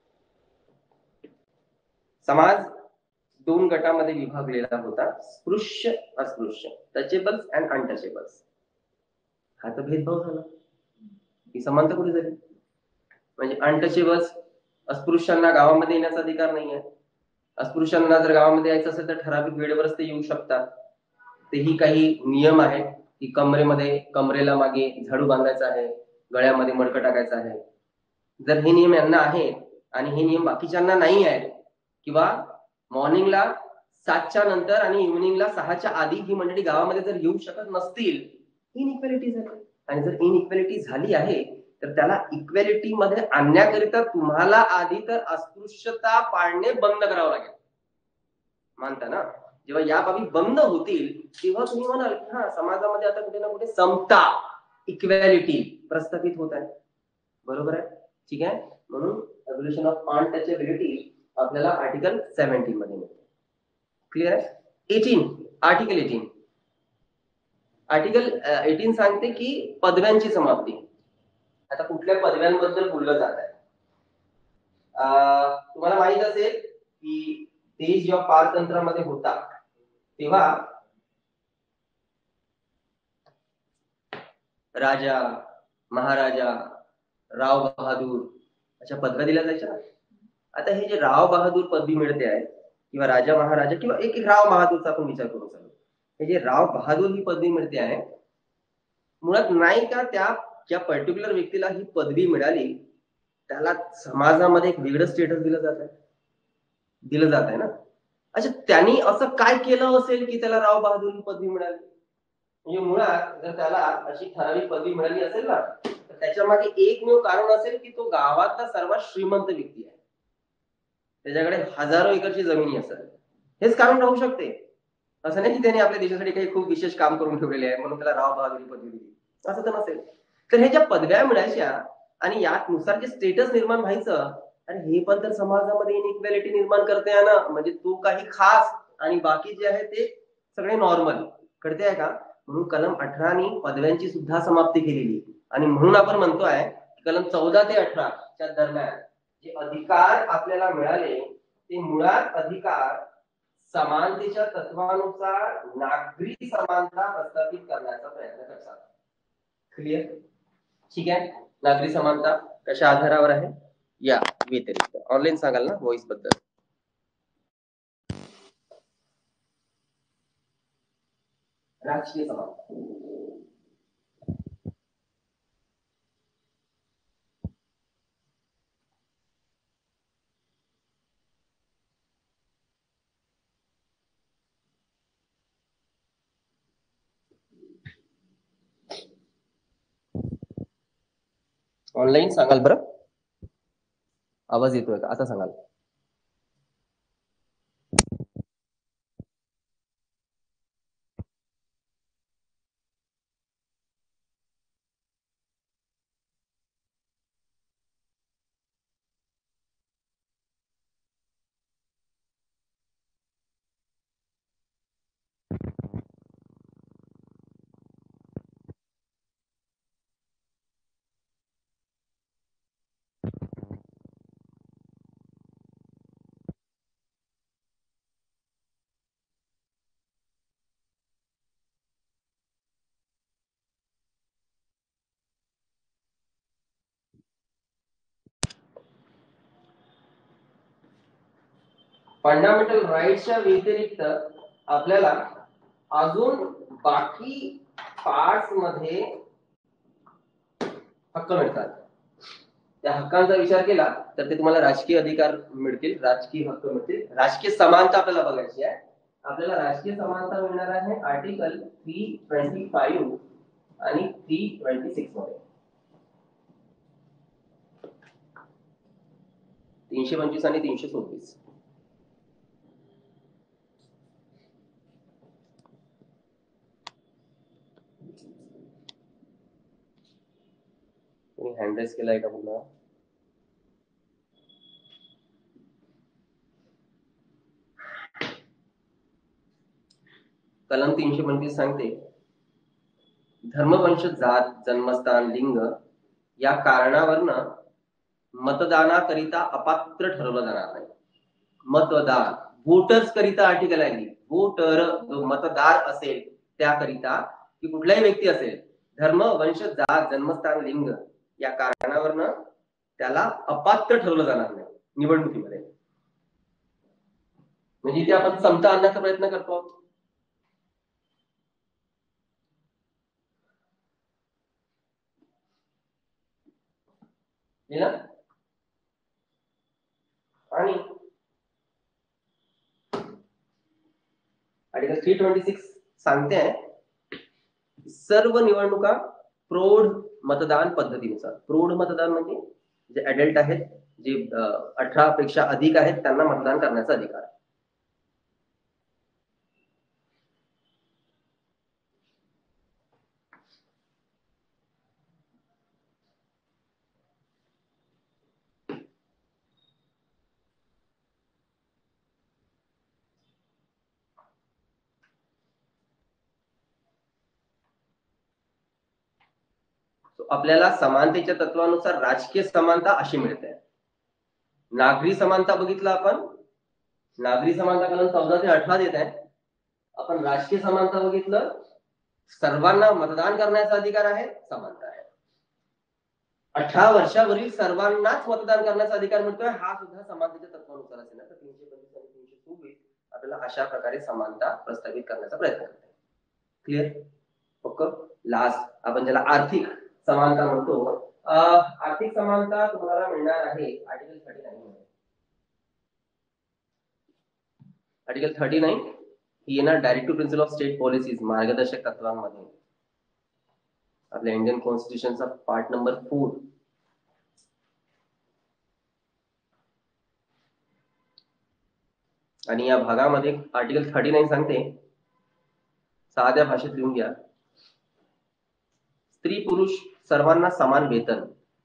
समाज दोन गटामध्ये विभागलेला होता, स्पृश्य, अस्पृश्य, टचेबल्स अँड अनटचेबल्स. हा तर भेदभाव झाला, ही समानता कुठे झाली? म्हणजे अनटचेबल्स, अस्पृश्यांना गावामध्ये येण्याचा अधिकार नाही आहे. अस्पृश्यांना जर गावामध्ये यायचं असेल तर ठराविक वेळेवरच ते येऊ शकतात. तेही काही नियम आहेत की कमरेमध्ये कमरेला मागे झाडू बांधायचा आहे, गळ्यामध्ये मडकं टाकायचं आहे. जर हे नियम यांना आहेत आणि हे नियम बाकीच्यांना नाही आहेत, किंवा मॉर्निंगला सातच्या नंतर आणि इव्हनिंगला सहाच्या आधी ही मंडळी गावामध्ये जर येऊ शकत नसतील, इनइक्वॅलिटी झाली. आणि जर इनइक्वॅलिटी झाली आहे तर त्याला इक्वॅलिटी मध्ये आणण्याकरिता तुम्हाला आधी तर अस्पृश्यता पाळणे बंद करावं लागेल. मानता ना? जेव्हा या बाबी बंद होतील तेव्हा तुम्ही म्हणाल की हा समाजामध्ये आता कुठे ना कुठे समता, इक्वॅलिटी प्रस्थापित होत आहे. बरोबर आहे? ठीक आहे. म्हणून एव्हल्युशन ऑफ अनटचेबिलिटी आपल्याला आर्टिकल सेव्हन्टीन मध्ये मिळते. क्लिअर आहे? Eighteen, article eighteen. Article eighteen सांगते की पदव्यांची समाप्ती. आता कुठल्या पदव्यांबद्दल बोललं जात आहे? तुम्हाला माहित असेल की देश जेव्हा पारतंत्र्यामध्ये होता तेव्हा राजा, महाराजा, राव बहादूर अशा पदव्या दिल्या जायच्या. आता हे जे राव बहादूर पदवी मिळते आहे किंवा राजा महाराजा किंवा एक राव बहादूरचा आपण विचार करू चालू, हे जे राव बहादूर ही पदवी मिळते आहे, मुळात नाही का त्या ज्या पर्टिक्युलर व्यक्तीला ही पदवी मिळाली त्याला समाजामध्ये एक वेगळं स्टेटस दिलं जात आहे, दिलं जात आहे ना. अच्छा, त्यांनी असं काय केलं असेल की त्याला राव बहादूर ही पदवी मिळाली? म्हणजे मुळात जर त्याला अशी ठराविक पदवी मिळाली असेल ना तर त्याच्यामागे एकमेव कारण असेल की तो गावातला सर्वात श्रीमंत व्यक्ती आहे, त्याच्याकडे हजारो एकरची जमिनी असेल. हेच कारण राहू शकते. असं नाही की त्यांनी आपल्या देशासाठी काही खूप विशेष काम करून ठेवलेले आहे म्हणून त्याला राव बहादूर ही पदवी दिली, असं तर नसेल. तर हे ज्या पदव्या मिळायच्या आणि यानुसार जे स्टेटस निर्माण व्हायचं, आणि हे पण तर समाजामध्ये इनइक्वॅलिटी निर्माण करते आहे ना. म्हणजे तू काही खास आणि बाकी जे आहे ते सगळे नॉर्मल, कळते आहे का? म्हणून कलम अठरानी पदव्यांची सुद्धा समाप्ती केलेली. आणि म्हणून आपण म्हणतोय कलम चौदा ते अठरा च्या दरम्यान जे अधिकार आपल्याला मिळाले ते मुळात अधिकार समानतेच्या तत्वानुसार नागरी समानता प्रस्थापित करण्याचा प्रयत्न करतात. क्लिअर? ठीक आहे. नागरी समानता कशा आधारावर आहे या व्यतिरिक्त ऑनलाईन सांगाल ना व्हॉइस बद्दल? राजकीय समानता. ऑनलाईन सांगाल बरं? आवाज येतोय का? आता सांगाल. फंडामेंटल राईट्सच्या व्यतिरिक्त आपल्याला अजून बाकी पार्ट्स मध्ये हक्क मिळतात. त्या हक्कांचा विचार केला तर ते तुम्हाला राजकीय अधिकार मिळतील, राजकीय हक्क मिळतील. राजकीय समानता आपल्याला बघायची आहे. आपल्याला राजकीय समानता मिळणार आहे आर्टिकल थ्री ट्वेंटी फाईव्ह आणि थ्री ट्वेंटी सिक्स मध्ये. तीनशे पंचवीस आणि तीनशे सव्वीस. तुम्ही हँडरेस केलाय का पुन्हा? कलम तीनशे पंचवीस सांगते धर्मवंश, जात, जन्मस्थान, लिंग या कारणावरनं मतदानाकरिता अपात्र ठरवलं जाणार नाही. मतदार वोटर्स करिता आर्टिकल आहे. वोटर जो मतदार असेल त्याकरिता की कुठलाही व्यक्ती असेल, धर्म, वंश, जात, जन्मस्थान, लिंग या कारणावरनं त्याला अपात्र ठरवलं जाणार नाही निवडणुकीमध्ये. म्हणजे इथे आपण समता आणण्याचा प्रयत्न करतो आहोत. आणि आर्टिकल थ्री ट्वेंटी सिक्स सांगते आहे सर्व निवडणुका प्रौढ मतदान पद्धतीनुसार. प्रौढ मतदान म्हणजे जे अडल्ट आहेत, जे अठरा पेक्षा अधिक आहेत, त्यांना मतदान करण्याचा अधिकार. आपल्याला समानतेच्या तत्वानुसार राजकीय समानता अशी मिळते. नागरी समानता बघितलं आपण, नागरी समानता कलम चौदा ते अठरा देत आहे. आपण राजकीय समानता बघितलं, सर्वांना मतदान करण्याचा अधिकार आहे, समानता आहे. अठरा वर्षावरील सर्वांनाच मतदान करण्याचा अधिकार मिळतोय, हा सुद्धा समानतेच्या तत्वानुसार असेल ना. तर तीनशे पंचवीस आणि तीनशे सव्वीस आपल्याला अशा प्रकारे समानता प्रस्थापित करण्याचा प्रयत्न करते. क्लिअर? ओके. लास्ट आपण ज्याला आर्थिक समानता म्हणतो, आर्थिक समानता तुम्हाला मिळणार आहे आर्टिकल थर्टी नाईन मध्ये. आर्टिकल थर्टी नाईन ही येणार directive principle of state policies, मार्गदर्शक तत्वांमध्ये. आपल्या इंडियन कॉन्स्टिट्यूशनचा पार्ट नंबर फोर. आणि या भागामध्ये आर्टिकल थर्टी नाईन सांगते, साध्या भाषेत लिहून घ्या, स्त्री पुरुष सर्वांना समान वेतन.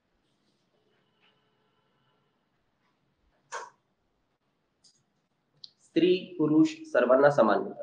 स्त्री पुरुष सर्वांना समान वेतन.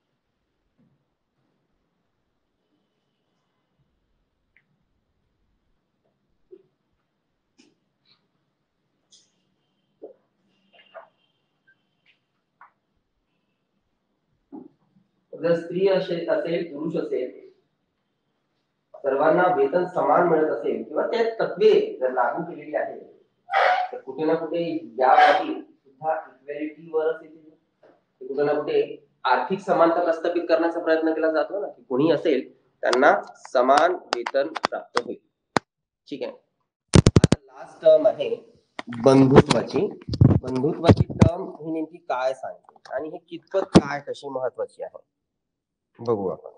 जर स्त्री असेल, पुरुष असेल, सर्वांना वेतन समान मिळत असेल किंवा त्या तत्वे जर लागू केलेली आहेत, तर कुठे ना कुठे यासाठी सुद्धा इक्वॅलिटीवरच येते. कुठे ना कुठे आर्थिक समानता प्रस्थापित करण्याचा प्रयत्न केला जातो ना, की कोणी असेल त्यांना समान वेतन प्राप्त होईल. ठीक आहे. आता लास्ट टर्म आहे बंधुत्वाची. बंधुत्वाची टर्म ही नेमकी काय सांगते आणि हे कितपत काय कशी महत्वाची आहे बघू आपण.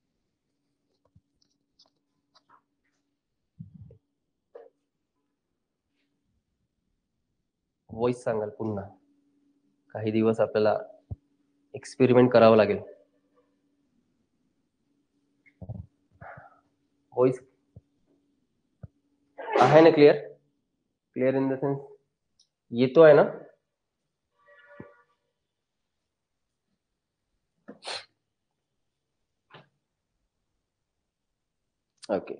व्हॉइस सांगाल पुन्हा, काही दिवस आपल्याला एक्सपेरिमेंट करावं लागेल. व्हॉइस आहे ना clear? Clear in the sense येतो आहे ना? ओके.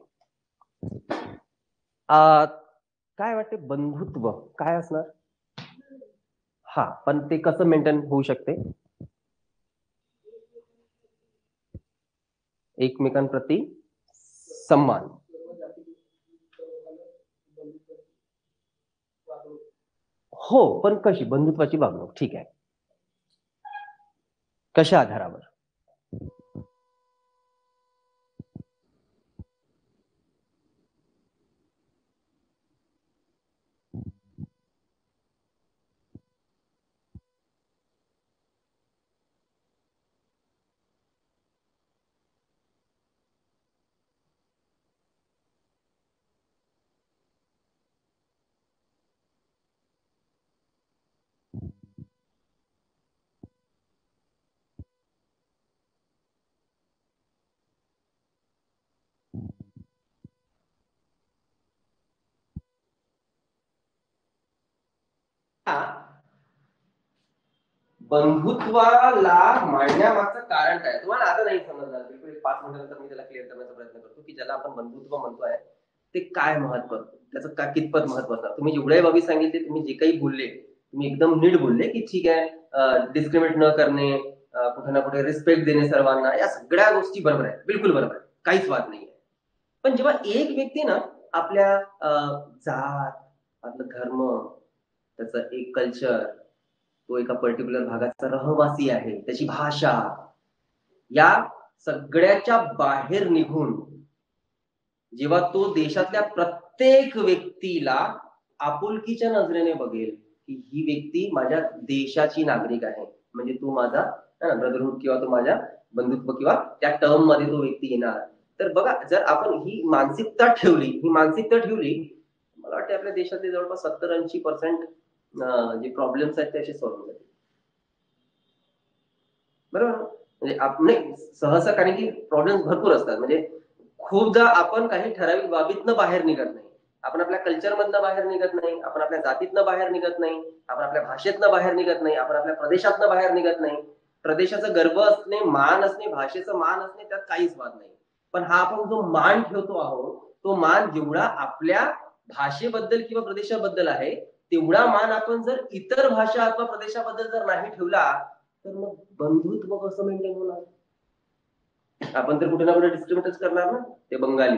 काय वाटते बंधुत्व काय असणार? हा, पण ते कसं मेंटेन होऊ शकते? एकमेकांप्रती सन्मान. हो, पण कशी बंधुत्वाची वागणूक? ठीक आहे. कशा आधारावर? बंधुत्वाला मांडण्यामागचं कारण काय तुम्हाला आता नाही समजणार. बिलकुल एक पाच मिनिटानंतर मी त्याला क्लिअर करण्याचा प्रयत्न करतो की ज्याला आपण बंधुत्व म्हणतोय ते काय महत्व, त्याचं का कितपत महत्व असतं. तुम्ही जेवढ्याही बाबी सांगितले, तुम्ही जे काही बोलले, तुम्ही एकदम नीट बोलले की ठीक आहे, डिस्क्रिमिनेट न करणे, कुठे ना कुठे रिस्पेक्ट देणे सर्वांना, या सगळ्या गोष्टी बरोबर आहेत, बिलकुल बरोबर आहे, काहीच वाद नाहीये. पण जेव्हा एक व्यक्ती ना आपल्या जात, आपलं धर्म, त्याचं एक कल्चर, तो एका पर्टिक्युलर भागाचा रहिवासी आहे, त्याची भाषा, या सगळ्याच्या बाहेर निघून जेव्हा तो देशातल्या प्रत्येक व्यक्तीला आपुलकीच्या नजरेने बघेल की ही व्यक्ती माझ्या देशाची नागरिक आहे, म्हणजे तू माझा ब्रदरहुड किंवा तो माझ्या बंधुत्व किंवा त्या टर्म मध्ये तो व्यक्ती येणार. तर बघा, जर आपण ही मानसिकता ठेवली ही मानसिकता ठेवली मला वाटतं आपल्या देशातले जवळपास सत्तर ऐंशी पर्सेंट जे प्रॉब्लेम्स आहेत त्याचे सॉल्व्ह होतात. बरोबर, म्हणजे आपण सहसा, कारण की प्रॉब्लेम्स भरपूर असतात. म्हणजे खूपदा आपण काही ठराविक बाबीतनं बाहेर निघत नाही, आपण आपल्या कल्चरमधनं बाहेर निघत नाही, आपण आपल्या जातीतनं बाहेर निघत नाही, आपण आपल्या भाषेतनं बाहेर निघत नाही, आपण आपल्या प्रदेशातनं बाहेर निघत नाही. प्रदेशाचा गर्व असणे, मान असणे, भाषेचं मान असणे, त्यात काहीच वाद नाही. पण हा आपण जो मान ठेवतो आहोत, तो मान जेवढा आपल्या भाषेबद्दल किंवा प्रदेशाबद्दल आहे, तेवढा मान आपण जर इतर भाषा अथवा प्रदेशाबद्दल जर नाही ठेवला तर मग बंधुत्व कसं मेंटेन होणार? आपण तर कुठे ना कुठे डिस्क्रिमिनेटच करणार ना. ते बंगाली,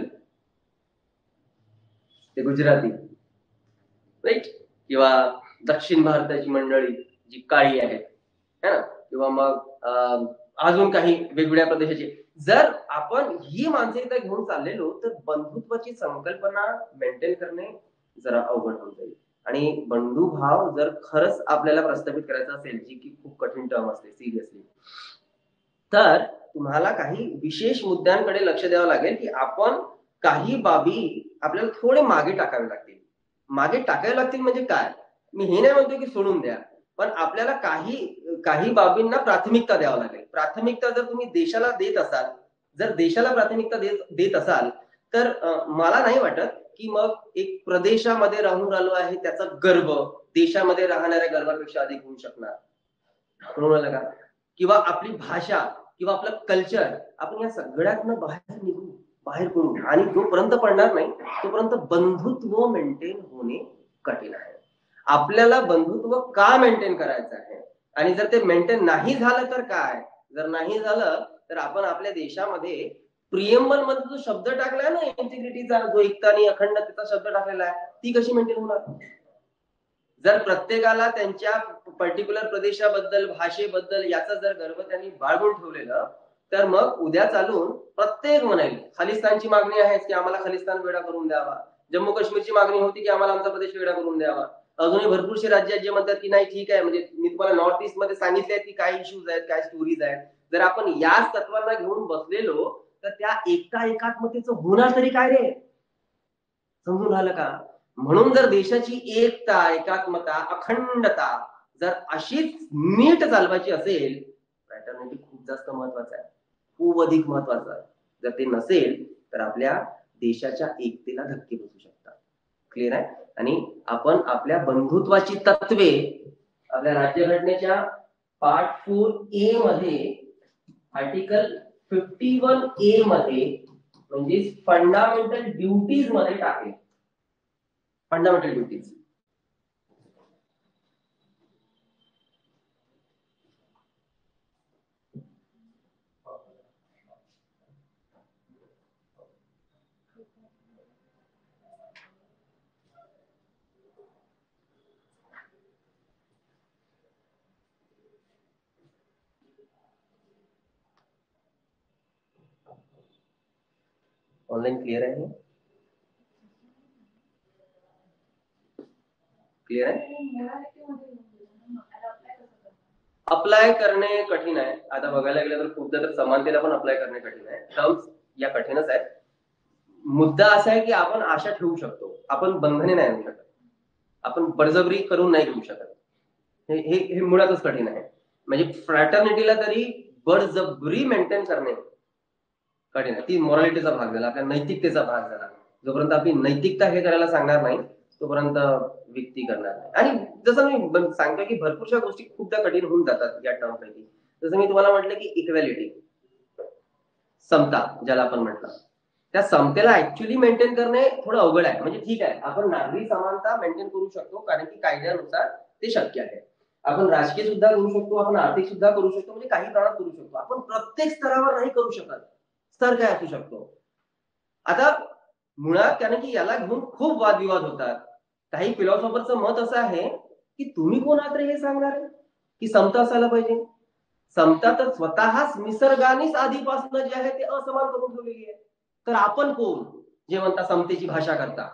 ते गुजराती, राईट, किंवा दक्षिण भारताची मंडळी जी काळी आहेत, है ना, किंवा मग अजून काही वेगवेगळ्या प्रदेशाची. जर आपण ही मानसिकता घेऊन चाललेलो तर बंधुत्वाची संकल्पना मेंटेन करणे जरा अवघड होऊन जाईल. आणि बंधुभाव जर खरंच आपल्याला प्रस्थापित करायचा असेल, जी की खूप कठीण टर्म असते सिरियसली, तर तुम्हाला काही विशेष मुद्द्यांकडे लक्ष द्यावं लागेल की आपण काही बाबी आपल्याला थोडे मागे टाकावे लागतील. मागे टाकावे लागतील म्हणजे काय, मी हे नाही म्हणतो की सोडून द्या, पण आपल्याला काही काही बाबींना प्राथमिकता द्यावं लागेल. प्राथमिकता जर तुम्ही देशाला देत असाल, जर देशाला प्राथमिकता देत देत असाल तर मला नाही वाटत की मग एक प्रदेशामध्ये राहून राहिलो आहे त्याचा गर्व देशामध्ये राहणाऱ्या गर्वापेक्षा अधिक होऊ शकणार, बरोबर का? किंवा आपली भाषा किंवा आपलं कल्चर, आपण या सगळ्यातनं बाहेर निघू, बाहेर पडू, आणि जोपर्यंत पडणार नाही तोपर्यंत बंधुत्व मेंटेन होणे कठीण आहे. आपल्याला बंधुत्व का मेंटेन करायचं आहे, आणि जर ते मेंटेन नाही झालं तर काय, जर नाही झालं तर आपण आपल्या देशामध्ये प्रिएम्बल मध्ये जो शब्द टाकलाय ना इंटिग्रिटीचा, जो एकता आणि अखंडतेचा शब्द टाकलेला आहे, ती कशी मेंटेन होणार? जर प्रत्येकाला त्यांच्या पर्टिक्युलर प्रदेशाबद्दल, भाषेबद्दल याचा जर गर्व त्यांनी बाळगून ठेवलेलं, तर मग उद्या चालून प्रत्येक म्हणेल खालिस्तानची मागणी आहे की आम्हाला खालिस्तान वेगळा करून द्यावा, जम्मू काश्मीरची मागणी होती की आम्हाला आमचा प्रदेश वेगळा करून द्यावा, अजूनही भरपूरशे राज्य जे म्हणतात की नाही ठीक आहे, म्हणजे मी तुम्हाला नॉर्थ ईस्ट मध्ये सांगितलंय की काय इश्यूज आहेत, काय स्टोरीज आहेत. जर आपण याच तत्वांना घेऊन बसलेलो तर त्या एकता एकात्मतेचं होणार तरी काय रे? समजून राहिलं का? म्हणून जर देशाची एकता, एकात्मता, अखंडता जर अशीच नीट चालवायची असेल, फ्रॅटर्निटी खूप जास्त महत्वाचं आहे, खूप अधिक महत्वाचं आहे. जर ते नसेल तर आपल्या देशाच्या एकतेला धक्के बसू शकतात. क्लिअर आहे? आणि आपण आपल्या बंधुत्वाची तत्वे आपल्या राज्यघटनेच्या पार्ट फोर ए मध्ये आर्टिकल फिफ्टी वन ए मध्ये म्हणजे फंडामेंटल ड्युटीज मध्ये टाकले. फंडामेंटल ड्युटीज ऑनलाईन क्लिअर आहे? क्लिअर आहे? अप्लाय करणे कठीण आहे. आता बघायला गेलं तर खूपदा तर समानतेला पण अप्लाय करणे कठीण आहे. टर्म्स या कठीणच आहेत. मुद्दा असा आहे की आपण आशा ठेवू शकतो, आपण बंधने नाही आणू शकत, आपण बळजबरी करून नाही घेऊ शकत. हे हे मुळातच कठीण आहे. म्हणजे फ्रॅटर्निटीला तरी बळजबरी मेंटेन करणे कठीण आहे. ती मॉरॅलिटीचा भाग झाला, आपल्या नैतिकतेचा भाग झाला. जोपर्यंत आपली नैतिकता हे करायला सांगणार नाही तोपर्यंत व्यक्ती करणार नाही. आणि जसं मी सांगतो की भरपूरशा गोष्टी खूपदा कठीण होऊन जातात या टर्म पैकी. जसं मी तुम्हाला म्हटलं की इक्वॅलिटी, समता ज्याला आपण म्हटलं, त्या समतेला ऍक्च्युअली मेंटेन करणे थोडं अवघड आहे. म्हणजे ठीक आहे, आपण नागरी समानता मेंटेन करू शकतो कारण की कायद्यानुसार ते शक्य आहे. आपण राजकीय सुद्धा करू शकतो, आपण आर्थिक सुद्धा करू शकतो, म्हणजे काही प्रमाणात करू शकतो. आपण प्रत्येक स्तरावर नाही करू शकत. स्तर काय असू शकतो? आता मुळात कारण की याला घेऊन खूप वादविवाद होतात. काही फिलॉसॉफरचं मत असं आहे की तुम्ही कोण आहात रे हे सांगणार की समता असायला पाहिजे? समता तर स्वतःच निसर्गानेच आधीपासून जे आहे ते असमान करून ठेवलेली आहे. तर आपण कोण जे म्हणता समतेची भाषा करता?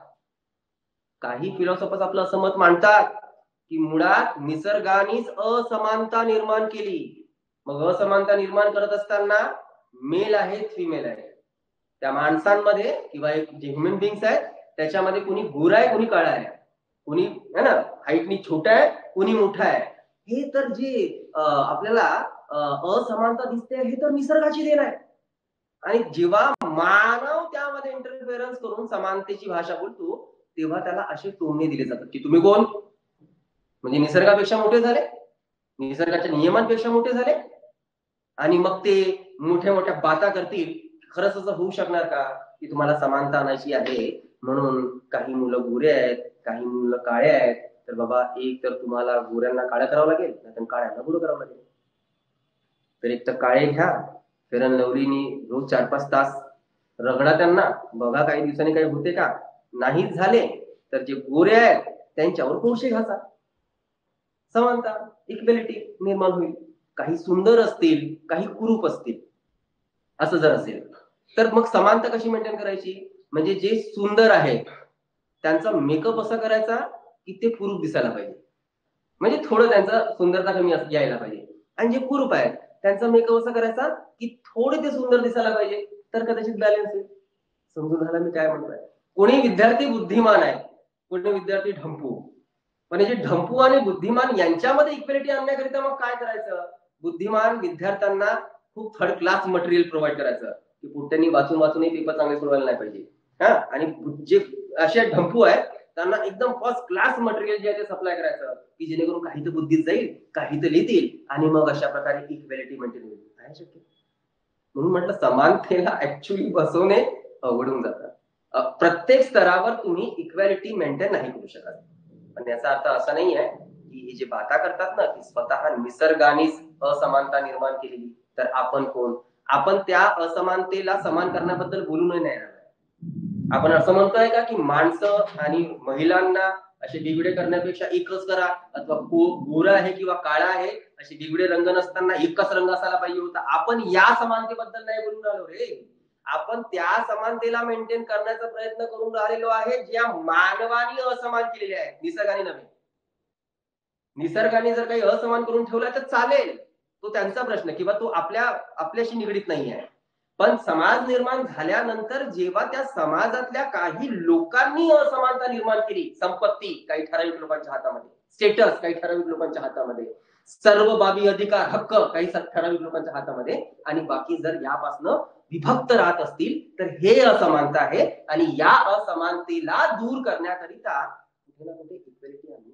काही फिलॉसॉफर्स आपलं असं मत मांडतात की मुळात निसर्गानेच असमानता निर्माण केली. मग असमानता निर्माण करत असताना मेल आहेत, फिमेल आहे. त्या माणसांमध्ये किंवा एक जे ह्युमन बिंग्स आहेत त्याच्यामध्ये कोणी गोरा आहे, कोणी काळा आहे, कोणी है ना हाईटनी छोटा आहे, कोणी मोठा आहे. हे तर जे आपल्याला असमानता दिसते हे तर निसर्गाची देण आहे. आणि जेव्हा मानव त्यामध्ये इंटरफेरन्स करून समानतेची भाषा बोलतो तेव्हा त्याला असे टोमणे दिले जातात की तुम्ही कोण? म्हणजे निसर्गापेक्षा मोठे झाले, निसर्गाच्या नियमांपेक्षा मोठे झाले, आणि मग ते मोठ्या मोठ्या बाता करतील. खरंच असं होऊ शकणार का की तुम्हाला समानता आणायची आहे म्हणून काही मुलं गोरे आहेत, काही मुलं काळे आहेत, तर बाबा एक तर तुम्हाला गोऱ्यांना काळं करावं लागेल, नाही काळ्यांना गोरं करावं लागेल. तर एक तर काळे घ्या, फेरन लवलीनी रोज चार पाच तास रगडा त्यांना, बघा काही दिवसांनी काही होते का. नाहीच झाले तर जे गोरे आहेत त्यांच्यावर कोळसे घासा. समानता, इक्वॅलिटी निर्माण होईल. काही सुंदर असतील, काही कुरूप असतील, असं जर असेल तर मग समानता कशी मेंटेन करायची? म्हणजे जे सुंदर आहे त्यांचा मेकअप असा करायचा की ते कुरूप दिसायला पाहिजे, म्हणजे थोडं त्यांचा सुंदरता कमी यायला पाहिजे. आणि जे कुरूप आहे त्यांचा मेकअप असा करायचा की थोडे ते सुंदर दिसायला पाहिजे, तर कदाचित बॅलन्स होईल. समजून झाला मी काय म्हणतोय? कोणी विद्यार्थी बुद्धिमान आहे, कोणी विद्यार्थी ढंपू. पण जे ढंपू आणि बुद्धिमान यांच्यामध्ये इक्वॅलिटी आणण्याकरिता मग काय करायचं? बुद्धिमान विद्यार्थ्यांना खूप थर्ड क्लास मटेरियल प्रोव्हाइड करायचं की पुढत्यांनी वाचून वाचूनही पेपर चांगले सोडवायला नाही पाहिजे. हा, आणि जे असे ढंपू आहेत त्यांना एकदम फर्स्ट क्लास मटेरियल जे आहे ते सप्लाय करायचं की जेणेकरून काही तर बुद्धीत जाईल, काही तर लिहितील, आणि मग अशा प्रकारे इक्वॅलिटी मेंटेन होईल. काय शक्य? म्हणून म्हटलं समानतेला ऍक्च्युअली बसवणे अवघडून जातं. प्रत्येक स्तरावर तुम्ही इक्वॅलिटी मेंटेन नाही करू शकत. पण याचा अर्थ असा नाही आहे की हे जे बाता करतात ना की स्वतः निसर्गानेच असमानता निर्माण केलेली, तर आपण कोण? आपण त्या असमानतेला समान करण्याबद्दल बोलूनही नाही राहिलो. आपण असं म्हणतोय का की माणसं आणि महिलांना असे बिगडे करण्यापेक्षा एकच करा, अथवा गोरा आहे किंवा काळा आहे असे बिगडे रंग नसताना एकच रंग असायला पाहिजे होता. आपण या समानतेबद्दल नाही बोलून राहिलो रे. आपण त्या समानतेला मेंटेन करण्याचा प्रयत्न करून राहिलेलो आहे ज्या मानवाने असमान केलेले आहे, निसर्गाने नव्हे. निसर्गाने जर काही असमान करून ठेवला तर चालेल, तो त्यांचा प्रश्न किंवा तो आपल्या आपल्याशी निगडीत नाही आहे. पण समाज निर्माण झाल्यानंतर जेव्हा त्या समाजातल्या काही लोकांनी असमानता निर्माण केली, संपत्ती काही ठराविक लोकांच्या हातामध्ये, स्टेटस काही ठराविक लोकांच्या हातामध्ये, सर्व बाबी अधिकार हक्क काही ठराविक लोकांच्या हातामध्ये, आणि बाकी जर यापासनं विभक्त राहत असतील तर हे असमानता आहे. आणि या असमानतेला दूर करण्याकरिता कुठे ना कुठे इक्वॅलिटी आणली.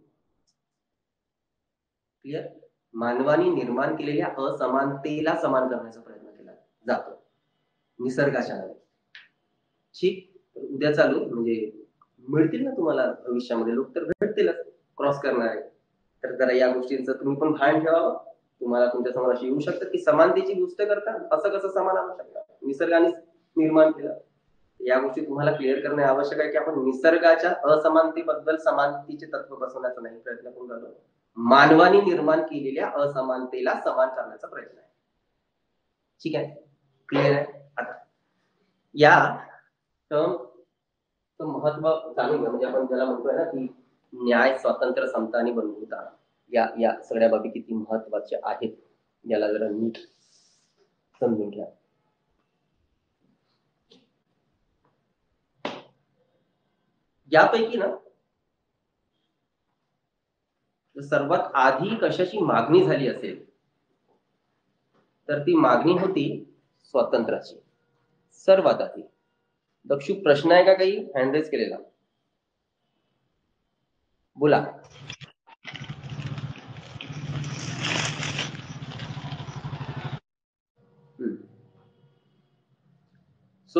क्लिअर? मानवाने निर्माण केलेल्या असमानतेला समान करण्याचा प्रयत्न केला जातो निसर्गाच्या नावे. ठीक, उद्या चालू म्हणजे मिळतील ना तुम्हाला भविष्यामध्ये लोक, तर भेटतीलच क्रॉस करणारे. तर जरा या गोष्टींचं तुम्ही पण भान ठेवावं. तुम्हाला तुमच्या समोर अशी येऊ शकतं की समानतेची गोष्ट करता, असं कसं समान आणू शकता? निसर्गाने निर्माण केलं. या गोष्टी तुम्हाला क्लिअर करणे आवश्यक आहे की आपण निसर्गाच्या असमानतेबद्दल समानतेचे तत्व बसवण्याचा नाही प्रयत्न करून राहिलो, मानवाने निर्माण केलेल्या असमानतेला समान करण्याचा प्रयत्न आहे. ठीक आहे? क्लिअर आहे? आता या टर्मचं महत्व जाणून घ्या. म्हणजे आपण ज्याला म्हणतोय ना की न्याय, स्वातंत्र्य, समता आणि बंधुता या या सगळ्या बाबी किती महत्वाच्या आहेत याला जरा नीट समजून घ्या. यापैकी ना सर्वात आधी कशाची मागणी झाली असेल तर ती मागणी होती स्वातंत्र्याची. सर्वात आधी. दक्षू, प्रश्न आहे का काही हँडरेज केलेला? बोला. सो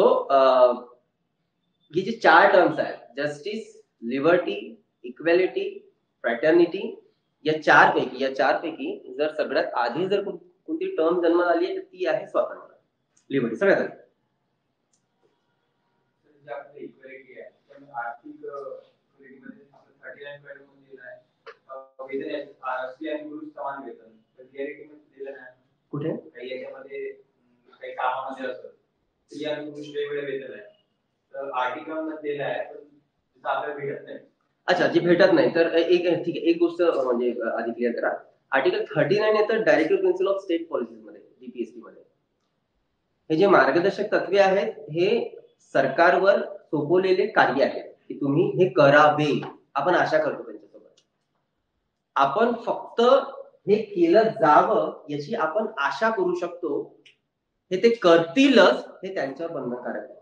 हे जे चार टर्म्स आहेत, जस्टिस, लिबर्टी, इक्वॅलिटी, फ्रॅटर्निटी, या चार पैकी या चार पैकी जर सगळ्यात आधी जर कोणती टर्म जन्माला आली तर ती आहे स्वातंत्र्य, लिबर्टी. सगळ्यात आधी इक्वॅलिटी आहे. आर्थिक कुठे काही याच्यामध्ये काही कामामध्ये असतं स्त्रिया आणि पुरुष वेगवेगळे वेतन आहे, तर आर्टिकल मध्ये आहे पण आपल्याला भेटत नाही. अच्छा, जी भेटत नाही तर एक ठीक आहे, एक गोष्ट म्हणजे आधी क्लिअर करा. आर्टिकल थर्टी नाईन येतं directive principle of state policies मध्ये, डीपीएसपी मध्ये. हे जे मार्गदर्शक तत्वे आहेत हे सरकारवर सोपवलेले कार्य आहेत की तुम्ही हे करावे. आपण आशा करतो त्यांच्यासोबत. आपण फक्त हे केलं जावं याची आपण आशा करू शकतो. हे ते करतीलच हे त्यांच्या बंधनकारक आहे.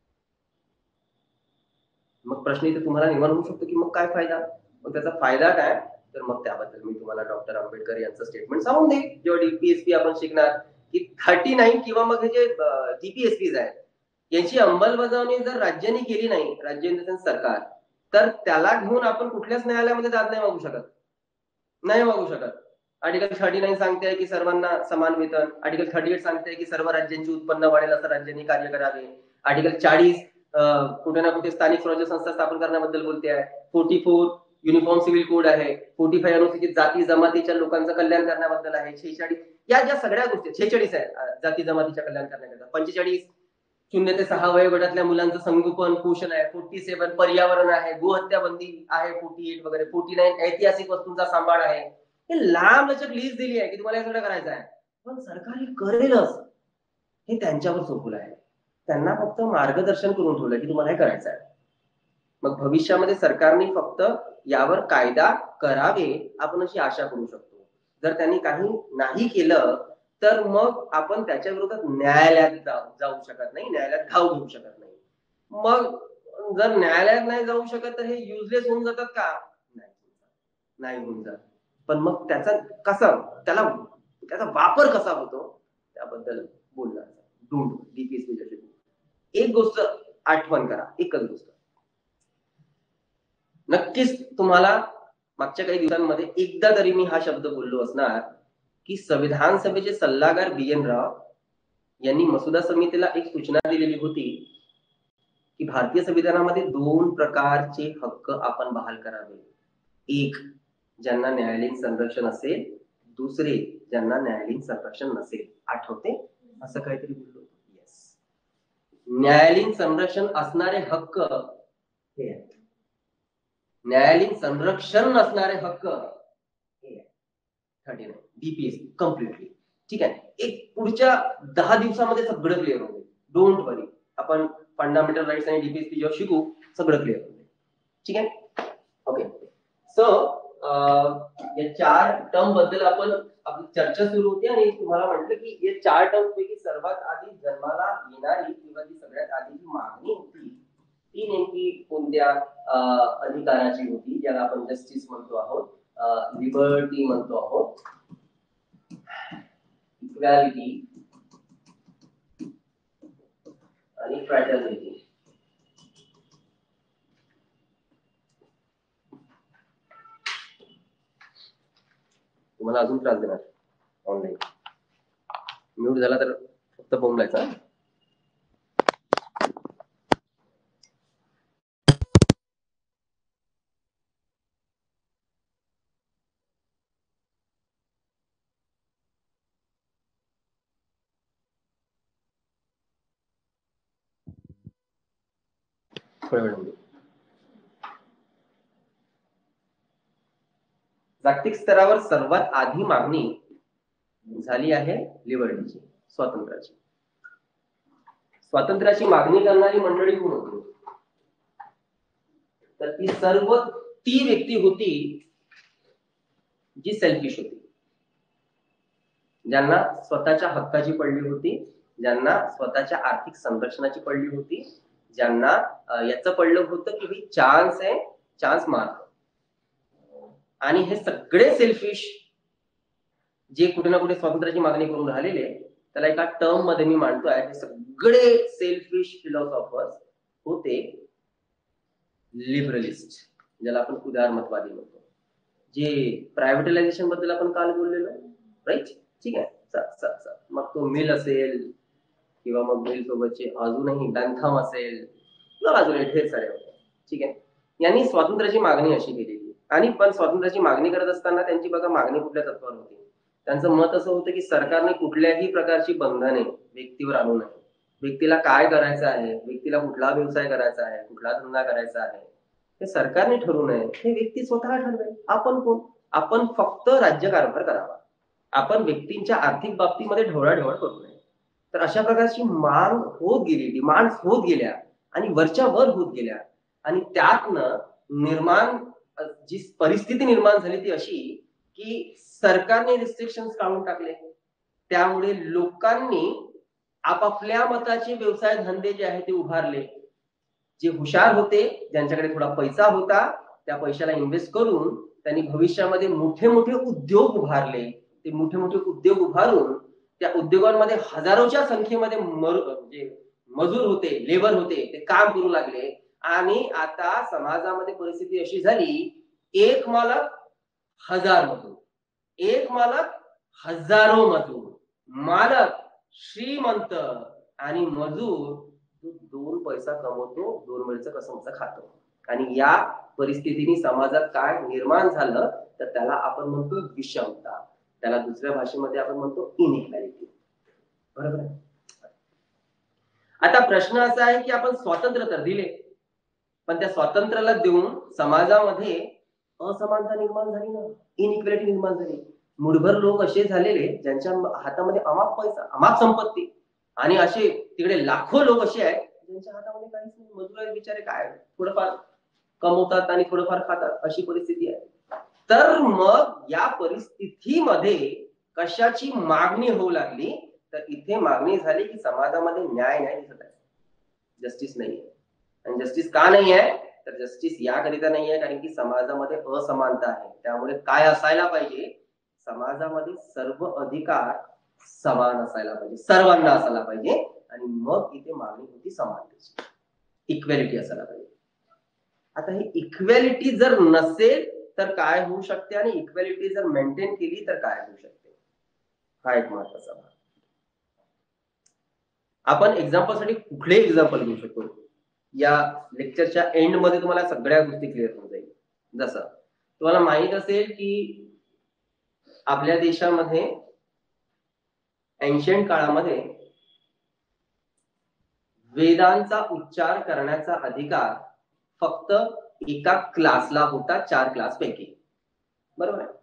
मग प्रश्न इथे तुम्हाला निर्माण होऊ शकतो की मग काय फायदा? मग त्याचा फायदा काय? तर मग त्याबद्दल मी तुम्हाला डॉक्टर आंबेडकर यांचं स्टेटमेंट सांगून देईन. जेव्हा डीपीएसपी आपण शिकणार की थर्टी नाईन किंवा मग हे जे डीपीएसपीज आहेत यांची अंमलबजावणी जर राज्यांनी केली नाही, राज्य इन द सेन्स सरकार, तर त्याला घेऊन आपण कुठल्याच न्यायालयामध्ये दाद नाही मागू शकत. नाही मागू शकत. आर्टिकल थर्टी नाईन सांगते की सर्वांना समान वेतन. आर्टिकल थर्टी एट सांगते की सर्व राज्यांची उत्पन्न वाढेल असं राज्यांनी कार्य करावे. आर्टिकल चाळीस कुठे ना कुठे स्थानिक स्वराज्य संस्था स्थापन करण्याबद्दल बोलते आहे. Forty four uniform civil code आहे. फोर्टी फाईव्ह अनुसूचित जाती जमातीच्या लोकांचं कल्याण करण्याबद्दल आहे. शेहेचाळीस या ज्या सगळ्या गोष्टी, छेचाळीस आहे जाती जमातीच्या कल्याण करण्याकरता. पंचेचाळीस शून्य ते सहा वयोगटातल्या मुलांचं संगोपन पोषण आहे. फोर्टी सेव्हन पर्यावरण आहे. गोहत्या बंदी आहे. फोर्टी एट वगैरे. फोर्टी नाईन ऐतिहासिक वस्तूंचा सांभाळ आहे. हे लांब लचक लिस्ट दिली आहे की तुम्हाला हे सगळं करायचं आहे, पण सरकार हे करेलच हे त्यांच्यावर सोपवलं आहे. त्यांना फक्त मार्गदर्शन करून ठेवलं की तुम्हाला हे करायचं आहे. मग भविष्यामध्ये सरकारने फक्त यावर कायदा करावे आपण अशी आशा करू शकतो. जर त्यांनी काही नाही केलं तर मग आपण त्याच्या विरोधात न्यायालयात जाऊ शकत नाही, न्यायालयात धाव घेऊ शकत नाही. मग जर न्यायालयात नाही जाऊ शकत तर हे युजलेस होऊन जातात का? नाही होऊन जात. पण मग त्याचा कसा त्याला त्याचा वापर कसा होतो त्याबद्दल बोलणार. डोंट डीपीएसपी एक गोष्ट आठवण करा, एकच गोष्ट. नक्कीच तुम्हाला मागच्या काही दिवसांमध्ये एकदा तरी मी हा शब्द बोललो असणार की संविधान सभेचे सल्लागार बी एन राव यांनी मसुदा समितीला एक सूचना दिलेली होती की भारतीय संविधानामध्ये दोन प्रकारचे हक्क आपण बहाल करावे. एक, ज्यांना न्यायालयीन संरक्षण असेल. दुसरे, ज्यांना न्यायालयीन संरक्षण नसेल. आठवते असं काहीतरी बोललो. येस, न्यायालयीन संरक्षण असणारे हक्क हे आहेत. न्यायालयीन संरक्षण नसणारे हक्क हे थर्टी नाईन डीपीएसपी कम्प्लिटली. ठीक आहे. एक पुढच्या दहा दिवसामध्ये सगळं क्लिअर होईल. Don't worry. आपण फंडामेंटल राईट्स आणि डीपीएसपी जेव्हा शिकू सगळं क्लिअर होईल. ठीक आहे. ओके. सो या चार टर्म बद्दल आपण आपली चर्चा सुरू होती आणि तुम्हाला म्हटलं की या चार टर्म पैकी सर्वात आधी जन्माला येणारी किंवा ती सगळ्यात आधी मागणी होती ती नेमकी कोणत्या अधिकाराची होती, ज्याला आपण जस्टिस म्हणतो आहोत, लिबर्टी म्हणतो आहोत, इक्वॅलिटी आणि फ्रॅटर्निटी. तुम्हाला अजून त्रास देणार ऑनलाईन. म्यूट झाला तर फक्त बोंबलायचा. थोड्या वेळामध्ये. जागतिक स्तरावर सर्वात आधी मागणी झाली आहे लिबर्टीची, स्वातंत्र्याची. स्वातंत्र्याची मागणी करणारी मंडळी कोण होती? तर ती सर्व ती व्यक्ती होती जी सेल्फिश होती, ज्यांना स्वतःच्या हक्काची पडली होती, ज्यांना स्वतःच्या आर्थिक संरक्षणाची पडली होती, ज्यांना याचं पडलं होतं की ही चान्स आहे, चान्स मार्क. आणि हे सगळे सेल्फिश जे कुठे ना कुठे स्वातंत्र्याची मागणी करून राहिलेले, त्याला एका टर्म मध्ये मी मांडतोय, हे सगळे सेल्फिश फिलॉसॉफर्स होते लिबरलिस्ट, ज्याला आपण उदारमतवादी म्हणतो. जे प्रायव्हेटायझेशन बद्दल आपण काल बोललेलो, राईट? ठीक आहे. मग तो मिल असेल किंवा मग मिल सोबतचे अजूनही बँथम असेल किंवा अजून ढेर सारे होते. ठीक आहे. यांनी स्वातंत्र्याची मागणी अशी केलेली. आणि पण स्वातंत्र्याची मागणी करत असताना त्यांची बघा मागणी कुठल्या तत्वावर होती. त्यांचं मत असं होतं की सरकारने कुठल्याही प्रकारची बंधने व्यक्तीवर आणू नये. व्यक्तीला काय करायचं आहे, व्यक्तीला कुठला व्यवसाय करायचा आहे, कुठला धंदा करायचा आहे, हे सरकारने ठरवू नये, हे व्यक्ती स्वतः ठरवेल. आपण कोण? आपण फक्त राज्यकारभार करावा, आपण व्यक्तींच्या आर्थिक बाबतीमध्ये ढवळाढवळ करू नये. तर अशा प्रकारची मांग होत गेली, डिमांड होत गेल्या आणि वरच्या वर होत गेल्या. आणि त्यातनं निर्माण जी परिस्थिती निर्माण झाली ती अशी की सरकारने रिस्ट्रिक्शन काढून टाकले. त्यामुळे लोकांनी आपापल्या मताचे व्यवसाय धंदे जे आहे ते उभारले. जे हुशार होते, ज्यांच्याकडे थोडा पैसा होता, त्या पैशाला इन्व्हेस्ट करून त्यांनी भविष्यामध्ये मोठे मोठे उद्योग उभारले. ते मोठे मोठे उद्योग उभारून त्या उद्योगांमध्ये हजारोच्या संख्येमध्ये म्हणजे मजूर होते, लेबर होते, ते काम करू लागले. आणि आता समाजामध्ये परिस्थिती अशी झाली, एक मालक हजार मजूर, एक मालक हजारो मजूर, मालक श्रीमंत आणि मजूर दोन पैसा कमवतो, दोन वेळचं कसं खातो. आणि या परिस्थितीने समाजात काय निर्माण झालं तर त्याला आपण म्हणतो विषमता, त्याला दुसऱ्या भाषेमध्ये आपण म्हणतो इनइक्वॅलिटी. बरोबर आहे. आता प्रश्न असा आहे की आपण स्वातंत्र्य तर दिले, पण त्या स्वातंत्र्याला देऊन समाजामध्ये असमानता निर्माण झाली ना, इनइक्वॅलिटी निर्माण झाली. मुठभर लोक असे झालेले ज्यांच्या हातामध्ये अमाप पैसा, अमाप संपत्ती, आणि असे तिकडे लाखो लोक असे आहेत ज्यांच्या हातामध्ये काहीच नाही. मजूर बिचारे काय थोडंफार कमवतात आणि थोडंफार खातात, अशी परिस्थिती आहे. तर मग या परिस्थितीमध्ये कशाची मागणी होऊ लागली तर इथे मागणी झाली की समाजामध्ये न्याय नाही दिसत आहे, जस्टिस नाही आहे. आणि जस्टिस का नाही आहे तर जस्टिस याकरिता नाही आहे कारण की समाजामध्ये असमानता आहे. त्यामुळे काय असायला पाहिजे, समाजामध्ये सर्व अधिकार समान असायला पाहिजे, सर्वांना असायला पाहिजे. आणि मग इथे मागणी होती समानतेची, इक्वॅलिटी असायला पाहिजे. आता ही इक्वॅलिटी जर नसेल तर काय होऊ शकते आणि इक्वॅलिटी जर मेंटेन केली तर काय होऊ शकते, हा एक महत्वाचा भाग. आपण एक्झाम्पल साठी कुठले एक्झाम्पल घेऊ शकतो, या लेक्चरच्या एंड मध्ये तुम्हाला सगळ्या गोष्टी क्लिअर होऊन जाईल. जसं तुम्हाला माहित असेल की आपल्या देशामध्ये एन्शियंट काळामध्ये वेदांचा उच्चार करण्याचा अधिकार फक्त एका क्लासला होता, चार क्लास पैकी. बरोबर आहे.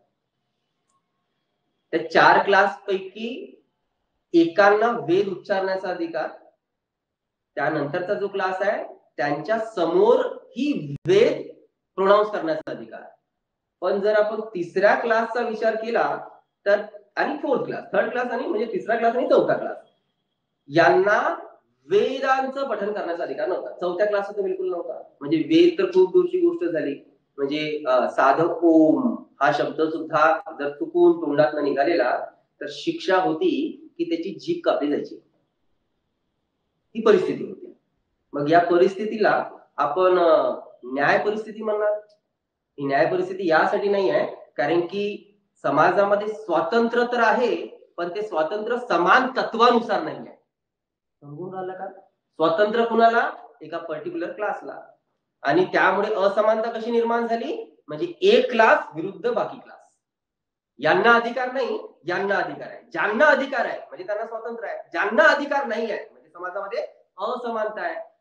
त्या चार क्लास पैकी एकांना वेद उच्चारण्याचा अधिकार, त्यानंतरचा जो क्लास आहे त्यांच्या समोर ही वेद प्रोनाऊन्स करण्याचा अधिकार. पण जर आपण तिसऱ्या क्लासचा विचार केला तर, आणि फोर्थ क्लास, थर्ड क्लास आणि म्हणजे तिसरा क्लास आणि चौथा क्लास, यांना वेदांचं पठन करण्याचा अधिकार नव्हता. चौथ्या क्लासचा तर बिलकुल नव्हता. म्हणजे वेद तर खूप दूरची गोष्ट झाली. म्हणजे साधं ओम हा शब्द सुद्धा जर चुकून तोंडात निघालेला तर शिक्षा होती की त्याची जीभ कापली जायची. ही परिस्थिती होती. मग या परिस्थितीला आपण न्याय परिस्थिती म्हणणार. ही न्याय परिस्थिती यासाठी नाही आहे कारण की समाजामध्ये स्वातंत्र्य तर आहे, पण ते स्वातंत्र्य समान तत्वानुसार नाही आहे. समजून राहिलं का? स्वातंत्र्य कुणाला? एका पर्टिक्युलर क्लासला. आणि त्यामुळे असमानता कशी निर्माण झाली, म्हणजे एक क्लास विरुद्ध बाकी क्लास. यांना अधिकार नाही, यांना अधिकार आहे. ज्यांना अधिकार आहे म्हणजे त्यांना स्वातंत्र्य आहे, ज्यांना अधिकार नाही आहे म्हणजे समाजामध्ये असमानता आहे.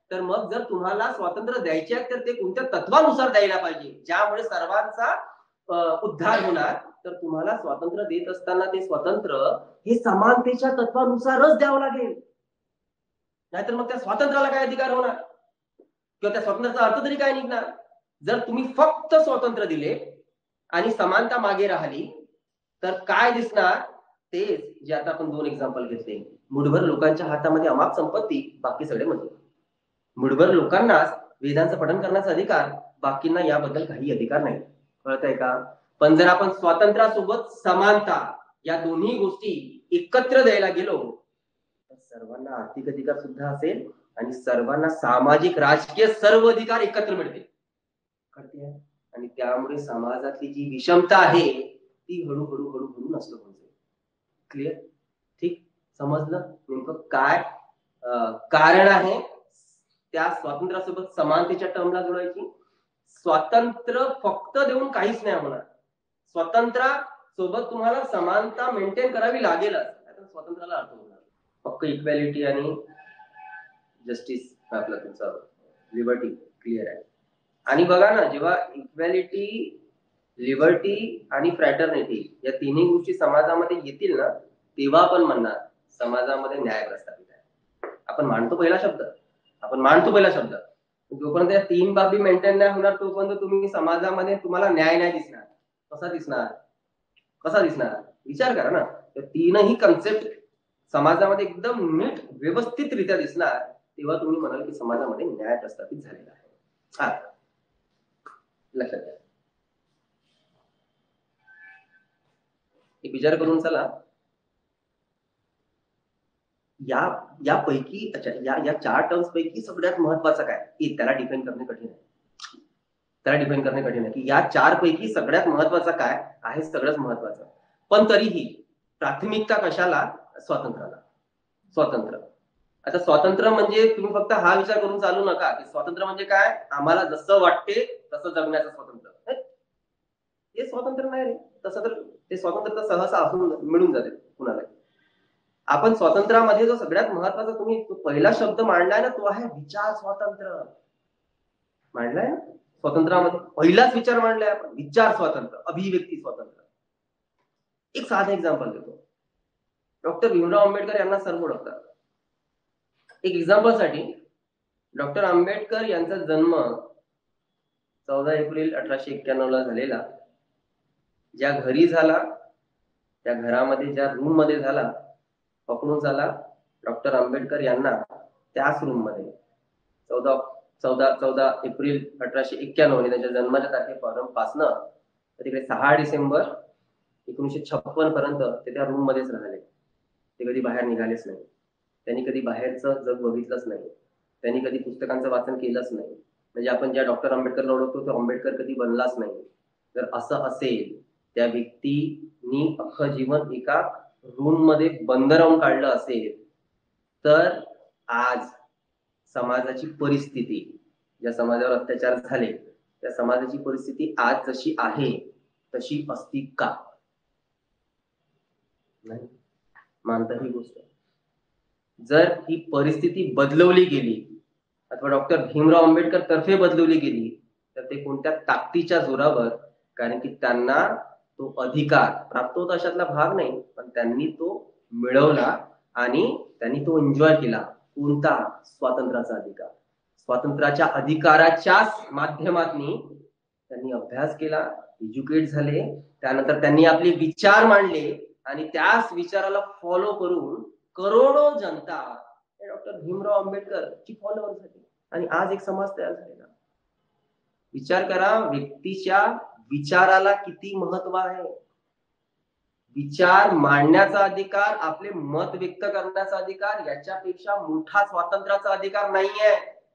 तर मग जर तुम्हाला स्वातंत्र्य द्यायचे आहे तर ते कोणत्या तत्वानुसार द्यायला पाहिजे, ज्यामुळे सर्वांचा उद्धार होणार. तर तुम्हाला स्वातंत्र्य देत असताना ते स्वातंत्र्य हे समानतेच्या तत्वानुसारच द्यावं लागेल, नाहीतर मग त्या स्वातंत्र्याला काय अधिकार होणार किंवा त्या स्वातंत्र्याचा अर्थ तरी काय निघणार. जर तुम्ही फक्त स्वातंत्र्य दिले आणि समानता मागे राहिली तर काय दिसणार, तेच जे आता आपण दोन एक्झाम्पल घेतले. मुठभर लोकांच्या हातामध्ये अमाप संपत्ती, बाकी सगळे मजूर. मुठभर लोकांनाच वेदांचं पठण करण्याचा अधिकार, बाकींना याबद्दल काही अधिकार नाही. कळतंय का? पण जर आपण स्वातंत्र्यासोबत समानता या दोन्ही गोष्टी एकत्र द्यायला गेलो तर सर्वांना आर्थिक अधिकार सुद्धा असेल आणि सर्वांना सामाजिक राजकीय सर्व अधिकार एकत्र मिळतील. कळते? आणि त्यामुळे समाजातली जी विषमता आहे ती हळूहळू हळूहळू नष्ट होऊन जाईल. क्लिअर? ठीक? समजलं नेमकं काय कारण आहे त्या स्वातंत्र्यासोबत समानतेच्या टर्मला जोडायची? स्वातंत्र्य फक्त देऊन काहीच नाही होणार. स्वातंत्र्यासोबत तुम्हाला समानता मेंटेन करावी लागेलच, स्वातंत्र्याला अर्थ होणार. फक्त इक्वॅलिटी आणि जस्टिस आपला तुमचा लिबर्टी क्लिअर आहे. आणि बघा ना, जेव्हा इक्वॅलिटी, लिबर्टी आणि फ्रॅटर्निटी या तिन्ही गोष्टी समाजामध्ये येतील ना, तेव्हा आपण म्हणणार समाजामध्ये न्याय प्रस्थापित आहे. आपण मानतो पहिला शब्द, आपण मानतो पहिला शब्द जोपर्यंत या तीन बाबी मेंटेन नाही होणार तोपर्यंत तुम्ही समाजामध्ये तुम्हाला न्याय नाही दिसणार. कसा दिसणार? कसा दिसणार? विचार करा ना. तर तीनही कन्सेप्ट समाजामध्ये एकदम नीट व्यवस्थितरित्या दिसणार तेव्हा तुम्ही म्हणाल की समाजामध्ये न्याय प्रस्थापित झालेला आहे. हा लक्षात घ्या. एक विचार करून चला, या यापैकी अच्छा या या चार टर्म्स पैकी सगळ्यात महत्वाचं काय हे त्याला डिफाईन करणे कठीण आहे. त्याला डिफाईन करणे कठीण आहे की या चार पैकी सगळ्यात महत्वाचं काय आहे. सगळंच महत्वाचं, पण तरीही प्राथमिकता कशाला? स्वातंत्र्याला. स्वातंत्र्य. आता स्वातंत्र्य म्हणजे तुम्ही फक्त हा विचार करून चालू नका की स्वातंत्र्य म्हणजे काय, आम्हाला जसं वाटते तसं जगण्याचं स्वातंत्र्य. हे स्वातंत्र्य नाही रे. तसं तर ते स्वातंत्र्य तर सहसा असून मिळून जाते कुणाला. आपण स्वातंत्र्यामध्ये जो सगळ्यात महत्वाचा तुम्ही तो पहिला शब्द मांडलाय ना, तो आहे विचार स्वातंत्र्य. मांडलाय ना स्वातंत्र्यामध्ये, पहिलाच विचार मांडलाय आपण, विचार स्वातंत्र्य, अभिव्यक्ती स्वातंत्र्य. एक साधं एक्झाम्पल देतो. डॉक्टर भीमराव आंबेडकर यांना सर्व ओळखतात. एक एक्झाम्पल साठी, डॉक्टर आंबेडकर यांचा जन्म चौदा एप्रिल अठराशे एक्क्याण्णव ला झालेला. ज्या घरी झाला, त्या घरामध्ये ज्या रूम मध्ये झाला, पकडून झाला, डॉक्टर आंबेडकर यांना त्याच रूम मध्ये चौदा चौदा चौदा एप्रिल अठराशे एक्क्याण्णव त्यांच्या जन्माच्या तारखेपासून तिकडे सहा डिसेंबर एकोणीसशे छप्पन पर्यंत ते त्या रूम मध्येच राहिले. ते कधी बाहेर निघालेच नाही. त्यांनी कधी बाहेरचं जग बघितलंच नाही. त्यांनी कधी पुस्तकांचं वाचन केलंच नाही. म्हणजे आपण ज्या डॉक्टर आंबेडकरला ओळखतो तो आंबेडकर कधी बनलाच नाही. जर असं असेल, त्या व्यक्तीनी अख्खं जीवन एका रूम मध्ये बंद राहून काढलं असेल, तर आज समाजाची परिस्थिती, ज्या समाजावर अत्याचार झाले त्या समाजाची परिस्थिती आज जशी आहे तशी असती का? नाही. मानता ही गोष्ट. जर ही परिस्थिती बदलवली गेली अथवा डॉक्टर भीमराव आंबेडकर तर्फे बदलवली गेली तर ते कोणत्या ताकदीच्या जोरावर, कारण की त्यांना तो अधिकार प्राप्त होता अशातला भाग नाही, पण त्यांनी तो मिळवला आणि त्यांनी तो एन्जॉय केला. कोणता? स्वातंत्र्याचा अधिकार. स्वातंत्र्याच्या अधिकाराच्याच माध्यमातून त्यांनी अभ्यास केला, एज्युकेट झाले, त्यानंतर त्यांनी आपले विचार मांडले आणि त्याच विचाराला फॉलो करून करोडो जनता डॉक्टर भीमराव आंबेडकर ची फॉलोअर झाली आणि आज एक समाज तयार झालेला. विचार करा, व्यक्तीच्या विचाराला किती महत्व आहे. विचार मांडण्याचा अधिकार, आपले मत व्यक्त करण्याचा अधिकार याच्यापेक्षा मोठा स्वातंत्र्याचा अधिकार नाहीये.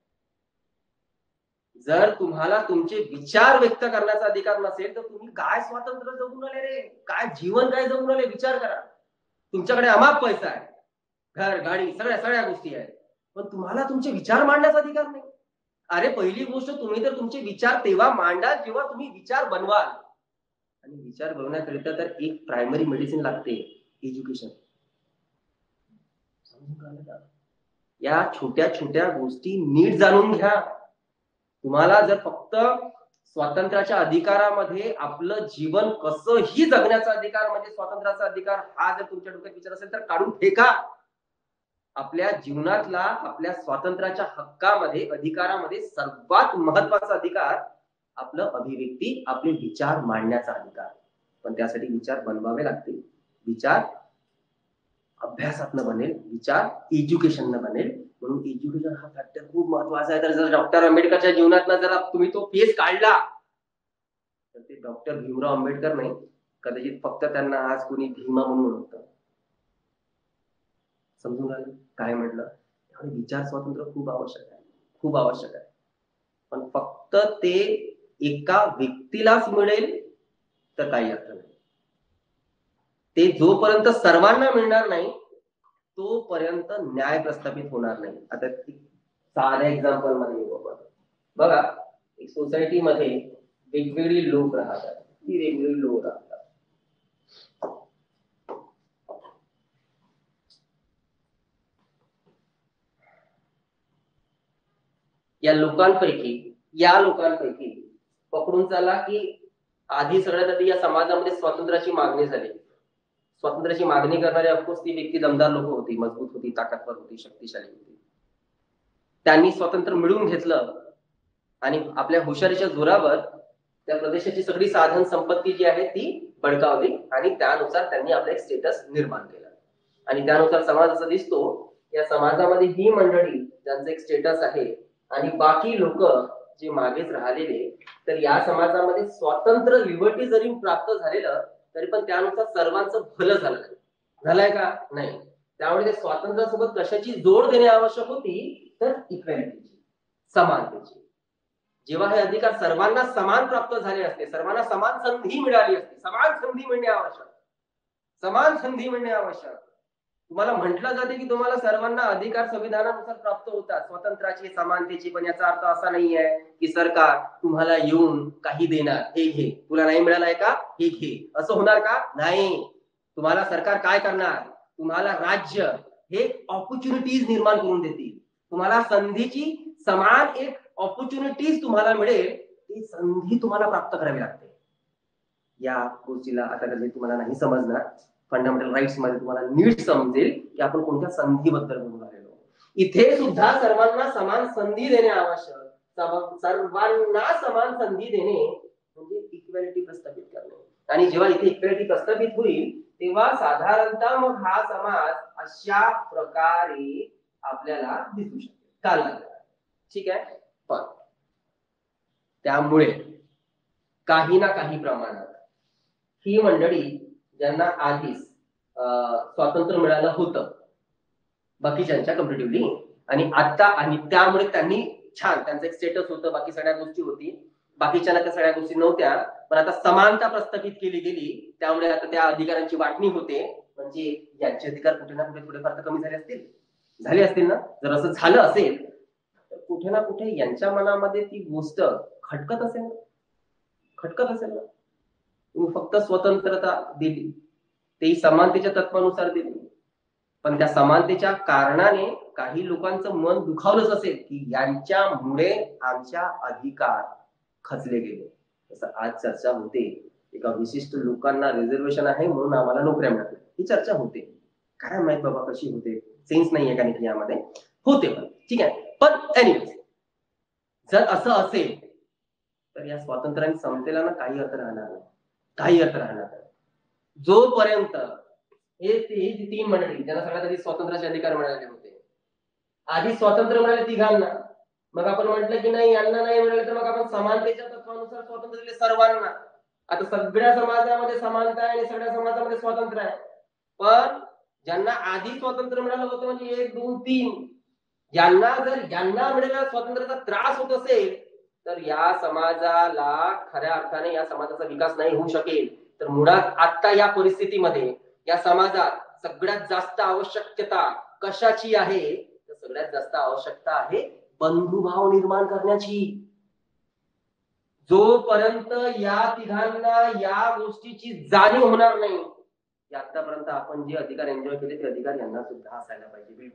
जर तुम्हाला तुमचे विचार व्यक्त करण्याचा अधिकार नसेल तर तुम्ही काय स्वातंत्र्य जगून आले रे? काय जीवन काय जगून आले? विचार करा. तुमच्याकडे अमाप पैसा आहे, घर, गाडी, सगळ्या सगळ्या गोष्टी आहेत, पण तुम्हाला तुमचे विचार मांडण्याचा अधिकार नाही. अरे पहिली गोष्ट, तुम्ही तर तुमचे विचार तेव्हा मांडाल जेव्हा तुम्ही विचार बनवाल. आणि विचार बनवण्याकरिता तर एक प्रायमरी मेडिसिन लागते, एज्युकेशन. समजून या छोट्या छोट्या गोष्टी नीट जाणून घ्या. तुम्हाला जर फक्त स्वातंत्र्याच्या अधिकारामध्ये आपलं जीवन कसंही जगण्याचा अधिकार म्हणजे स्वातंत्र्याचा अधिकार हा जर तुमच्या डोक्यात विचार असेल तर काढून फेका. आपल्या जीवनातला आपल्या स्वातंत्र्याच्या हक्कामध्ये अधिकारामध्ये सर्वात महत्वाचा अधिकार आपलं अभिव्यक्ती, आपले विचार मांडण्याचा अधिकार. पण त्यासाठी विचार बनवावे लागतील. विचार अभ्यासातनं बनेल, विचार एज्युकेशननं बनेल. म्हणून एज्युकेशन हा फॅक्टर खूप महत्वाचा आहे. तर जर डॉक्टर आंबेडकरच्या जीवनातनं जर तुम्ही तो फेस काढला तर ते डॉक्टर भीमराव आंबेडकर नाही, कदाचित फक्त त्यांना आज कोणी भीमा म्हणून ओळखतं. समजून राहिले काय म्हटलं? त्यामुळे विचार स्वातंत्र्य खूप आवश्यक आहे, खूप आवश्यक आहे. पण फक्त ते एका व्यक्तीलाच मिळेल तर काही अर्थ नाही. ते जोपर्यंत सर्वांना मिळणार नाही तोपर्यंत न्याय प्रस्थापित होणार नाही. आता साध्या एक्झाम्पल मध्ये येऊ आपण. बघा, एक सोसायटीमध्ये वेगवेगळी लोक राहतात, ती वेगवेगळी लोक राहतात. या लोकांपैकी या लोकांपैकी पकडून चला की आधी सगळ्यात आधी या समाजामध्ये स्वातंत्र्याची मागणी झाली. स्वातंत्र्याची मागणी करणारी ऑफकोर्स ती व्यक्ती दमदार लोक होती, मजबूत होती, ताकदवर होती, शक्तिशाली होती. त्यांनी स्वातंत्र्य मिळवून घेतलं आणि आपल्या हुशारीच्या जोरावर त्या प्रदेशाची सगळी साधन संपत्ती जी आहे ती बळकावली आणि त्यानुसार त्यांनी आपलं एक स्टेटस निर्माण केलं. आणि त्यानुसार समाज असा दिसतो, या समाजामध्ये ही मंडळी ज्यांचं एक स्टेटस आहे आणि बाकी लोक जे मागेच राहिलेले, तर या समाजामध्ये स्वातंत्र्य लिबर्टी जरी प्राप्त झालेलं तरी पण त्यानुसार सर्वांचं भलं झालं नाही. झालंय का? नाही. त्यामुळे ते स्वातंत्र्यासोबत कशाची जोड देणे आवश्यक होती तर इक्वॅलिटीची, समानतेची. जेव्हा हे अधिकार सर्वांना समान प्राप्त झाले असते, सर्वांना समान संधी मिळाली असते, समान संधी मिळणे आवश्यक, समान संधी मिळणे आवश्यक. तुम्हाला म्हटलं जाते की तुम्हाला सर्वांना अधिकार संविधानानुसार प्राप्त होतात, स्वातंत्र्याची, समानतेची. पण याचा अर्थ असा नाहीये की सरकार तुम्हाला येऊन काही देणार, हे घे, तुला नाही मिळालंय का, हे घे, असं होणार का? नाही. तुम्हाला सरकार काय करणार? तुम्हाला राज्य हे ऑपॉर्च्युनिटीज निर्माण करून देतील. तुम्हाला संधीची समान एक ऑपॉर्च्युनिटीज तुम्हाला मिळेल, ती संधी तुम्हाला प्राप्त करावी लागते. या गोष्टीला आता कधी तुम्हाला नाही समजणार, फंडामेंटल राईट्स मध्ये तुम्हाला नीट समजेल की आपण कोणत्या संधीबद्दल बोलून राहिलो. इथे सुद्धा सर्वांना समान संधी देणे आवश्यक. सर्वांना समान संधी देणे म्हणजे इक्वॅलिटी प्रस्थापित करणे. आणि जेव्हा इथे इक्वॅलिटी प्रस्थापित होईल तेव्हा साधारणतः मग हा समाज अशा प्रकारे आपल्याला दिसू शकेल, चालणार. ठीक आहे. पण त्यामुळे काही ना काही प्रमाणात ही मंडळी ज्यांना आधीच स्वातंत्र्य मिळालं होतं बाकीच्यांच्या कम्पॅरेटिव्हली, आणि आता आणि त्यामुळे त्यांनी छान त्यांचं एक स्टेटस होतं, बाकी सगळ्या गोष्टी होती, बाकीच्यांना त्या सगळ्या गोष्टी नव्हत्या, पण आता समानता प्रस्थापित केली गेली. त्यामुळे आता त्या अधिकारांची वाटणी होते. म्हणजे यांचे अधिकार कुठे ना कुठे थोडेफार तर कमी झाले असतील, झाले असतील ना. जर असं झालं असेल तर कुठे ना कुठे यांच्या मनामध्ये ती गोष्ट खटकत असेल ना, खटकत असेल ना. तुम्ही फक्त स्वतंत्रता दिली, तेही समानतेच्या तत्वानुसार दिली, पण त्या समानतेच्या कारणाने काही लोकांचं मन दुखावलंच असेल की यांच्यामुळे आमच्या अधिकार खचले गेले. जसं आज चर्चा होते, एका विशिष्ट लोकांना रिझर्वेशन आहे म्हणून आम्हाला नोकऱ्या मिळतात, ही चर्चा होते. काय माहित बाबा कशी होते, सेन्स नाहीये का नाही यामध्ये, होते. पण ठीक आहे. पण एनिवेज, जर असं असेल तर या स्वातंत्र्याने समतेला ना काही अर्थ राहणार नाही, काही अर्थ राहणार नाही. जोपर्यंत हे तीन मंडळी ज्यांना सगळ्यात आधी स्वातंत्र्याचे अधिकार मिळाले होते, आधी स्वातंत्र्य मिळाले तिघांना, मग आपण म्हटलं की नाही यांना नाही मिळाले तर मग आपण समानतेच्या तत्वानुसार स्वातंत्र्य दिले सर्वांना. आता सगळ्या समाजामध्ये समानता आहे आणि सगळ्या समाजामध्ये स्वातंत्र्य आहे. पण ज्यांना आधी स्वातंत्र्य मिळालं होतं म्हणजे एक दोन तीन, यांना जर यांना मिळालेल्या स्वातंत्र्याचा त्रास होत असेल तर या समाजाला खऱ्या अर्थाने या समाजाचा विकास नाही होऊ शकेल. तर मुळात आता या परिस्थितीमध्ये या समाजात सगळ्यात जास्त आवश्यकता कशाची आहे तर सगळ्यात जास्त आवश्यकता आहे बंधुभाव निर्माण करण्याची. जोपर्यंत या तिघांना या गोष्टीची जाणीव होणार नाही, आतापर्यंत आपण जे अधिकार एन्जॉय केले ते अधिकार यांना सुद्धा असायला पाहिजे. बिलकुल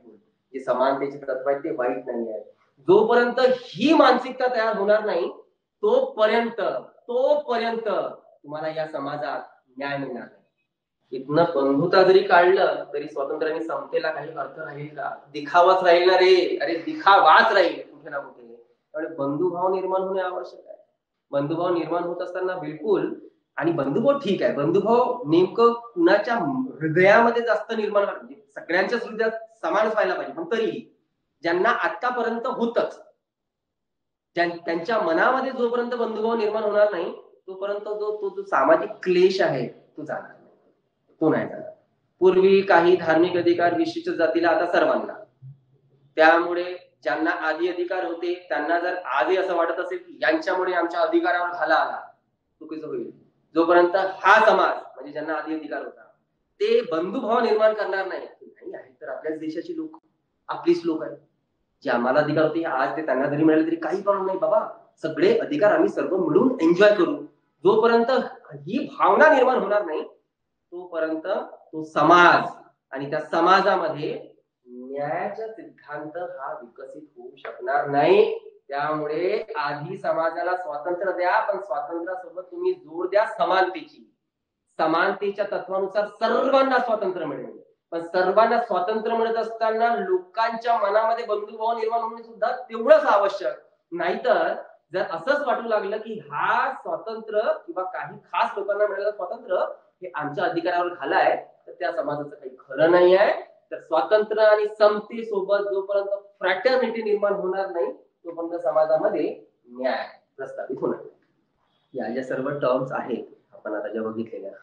जे समानतेचे तत्व आहे ते वाईट नाही आहे. जोपर्यंत ही मानसिकता तयार होणार नाही तोपर्यंत तोपर्यंत तुम्हाला या समाजात न्याय मिळणार नाही. इथनं बंधुता जरी काढलं तरी स्वातंत्र्य आणि समतेला काही अर्थ राहील का? दिखावाच राहील ना रे. अरे दिखावाच राहील कुठे ना कुठे. त्यामुळे बंधुभाव निर्माण होणे आवश्यक आहे. बंधुभाव निर्माण होत असताना बिलकुल, आणि बंधुभाव ठीक आहे, बंधुभाव नेमकं कुणाच्या हृदयामध्ये जास्त निर्माण म्हणजे सगळ्यांच्याच हृदयात समानच व्हायला पाहिजे, पण तरीही ज्यांना आतापर्यंत होतच त्यांच्या मनामध्ये जोपर्यंत बंधुभाव निर्माण होणार नाही तोपर्यंत जो तो जो सामाजिक क्लेश आहे तो जाणार नाही, तो नाही जाणार. पूर्वी काही धार्मिक अधिकार विशिष्ट जातीला, आता सर्वांना. त्यामुळे ज्यांना आधी अधिकार होते त्यांना जर आजही असं वाटत असेल की यांच्यामुळे आमच्या अधिकारावर घाला आला, चुकीचं होईल. जोपर्यंत हा समाज म्हणजे ज्यांना आधी अधिकार होता ते बंधुभाव निर्माण करणार नाही, नाही आहे तर आपल्याच देशाची लोक, आपलीच लोक आहेत, जे आम्हाला अधिकार होते आज ते त्यांना जरी मिळाले तरी काही प्रॉब्लेम नाही बाबा, सगळे अधिकार आम्ही सर्व मिळून एन्जॉय करू. जोपर्यंत ही भावना निर्माण होणार नाही तोपर्यंत तो समाज आणि त्या समाजामध्ये न्यायाचा सिद्धांत हा विकसित होऊ शकणार नाही. त्यामुळे आधी समाजाला स्वातंत्र्य द्या, पण स्वातंत्र्यासोबत तुम्ही जोड द्या समानतेची. समानतेच्या तत्वानुसार सर्वांना स्वातंत्र्य मिळेल, पण सर्वांना स्वातंत्र्य मिळत असताना लोकांच्या मनामध्ये बंधुभाव निर्माण होणे सुद्धा तेवढंच आवश्यक. नाहीतर जर असंच वाटू लागलं की हा स्वातंत्र्य किंवा काही खास लोकांना मिळालेलं स्वातंत्र्य हे आमच्या अधिकारावर घालाय, तर त्या समाजाचं काही खरं नाही आहे. तर स्वातंत्र्य आणि समतेसोबत जोपर्यंत फ्रॅटर्निटी निर्माण होणार नाही तोपर्यंत समाजामध्ये न्याय प्रस्थापित होणार नाही. या ज्या सर्व टर्म्स आहेत आपण आता ज्या बघितलेल्या,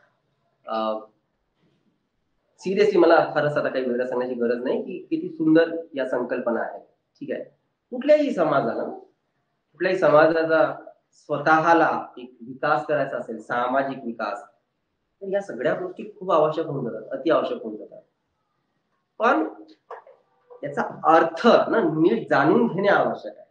सिरियसली मला फारच आता काही वेगळं सांगण्याची गरज नाही की किती सुंदर या संकल्पना आहेत. ठीक आहे, कुठल्याही समाजाला कुठल्याही समाजाचा स्वतःला एक विकास करायचा असेल, सामाजिक विकास, तर या सगळ्या गोष्टी खूप आवश्यक होऊन जातात, अति आवश्यक होऊन जातात. पण याचा अर्थ ना नीट जाणून घेणे आवश्यक आहे.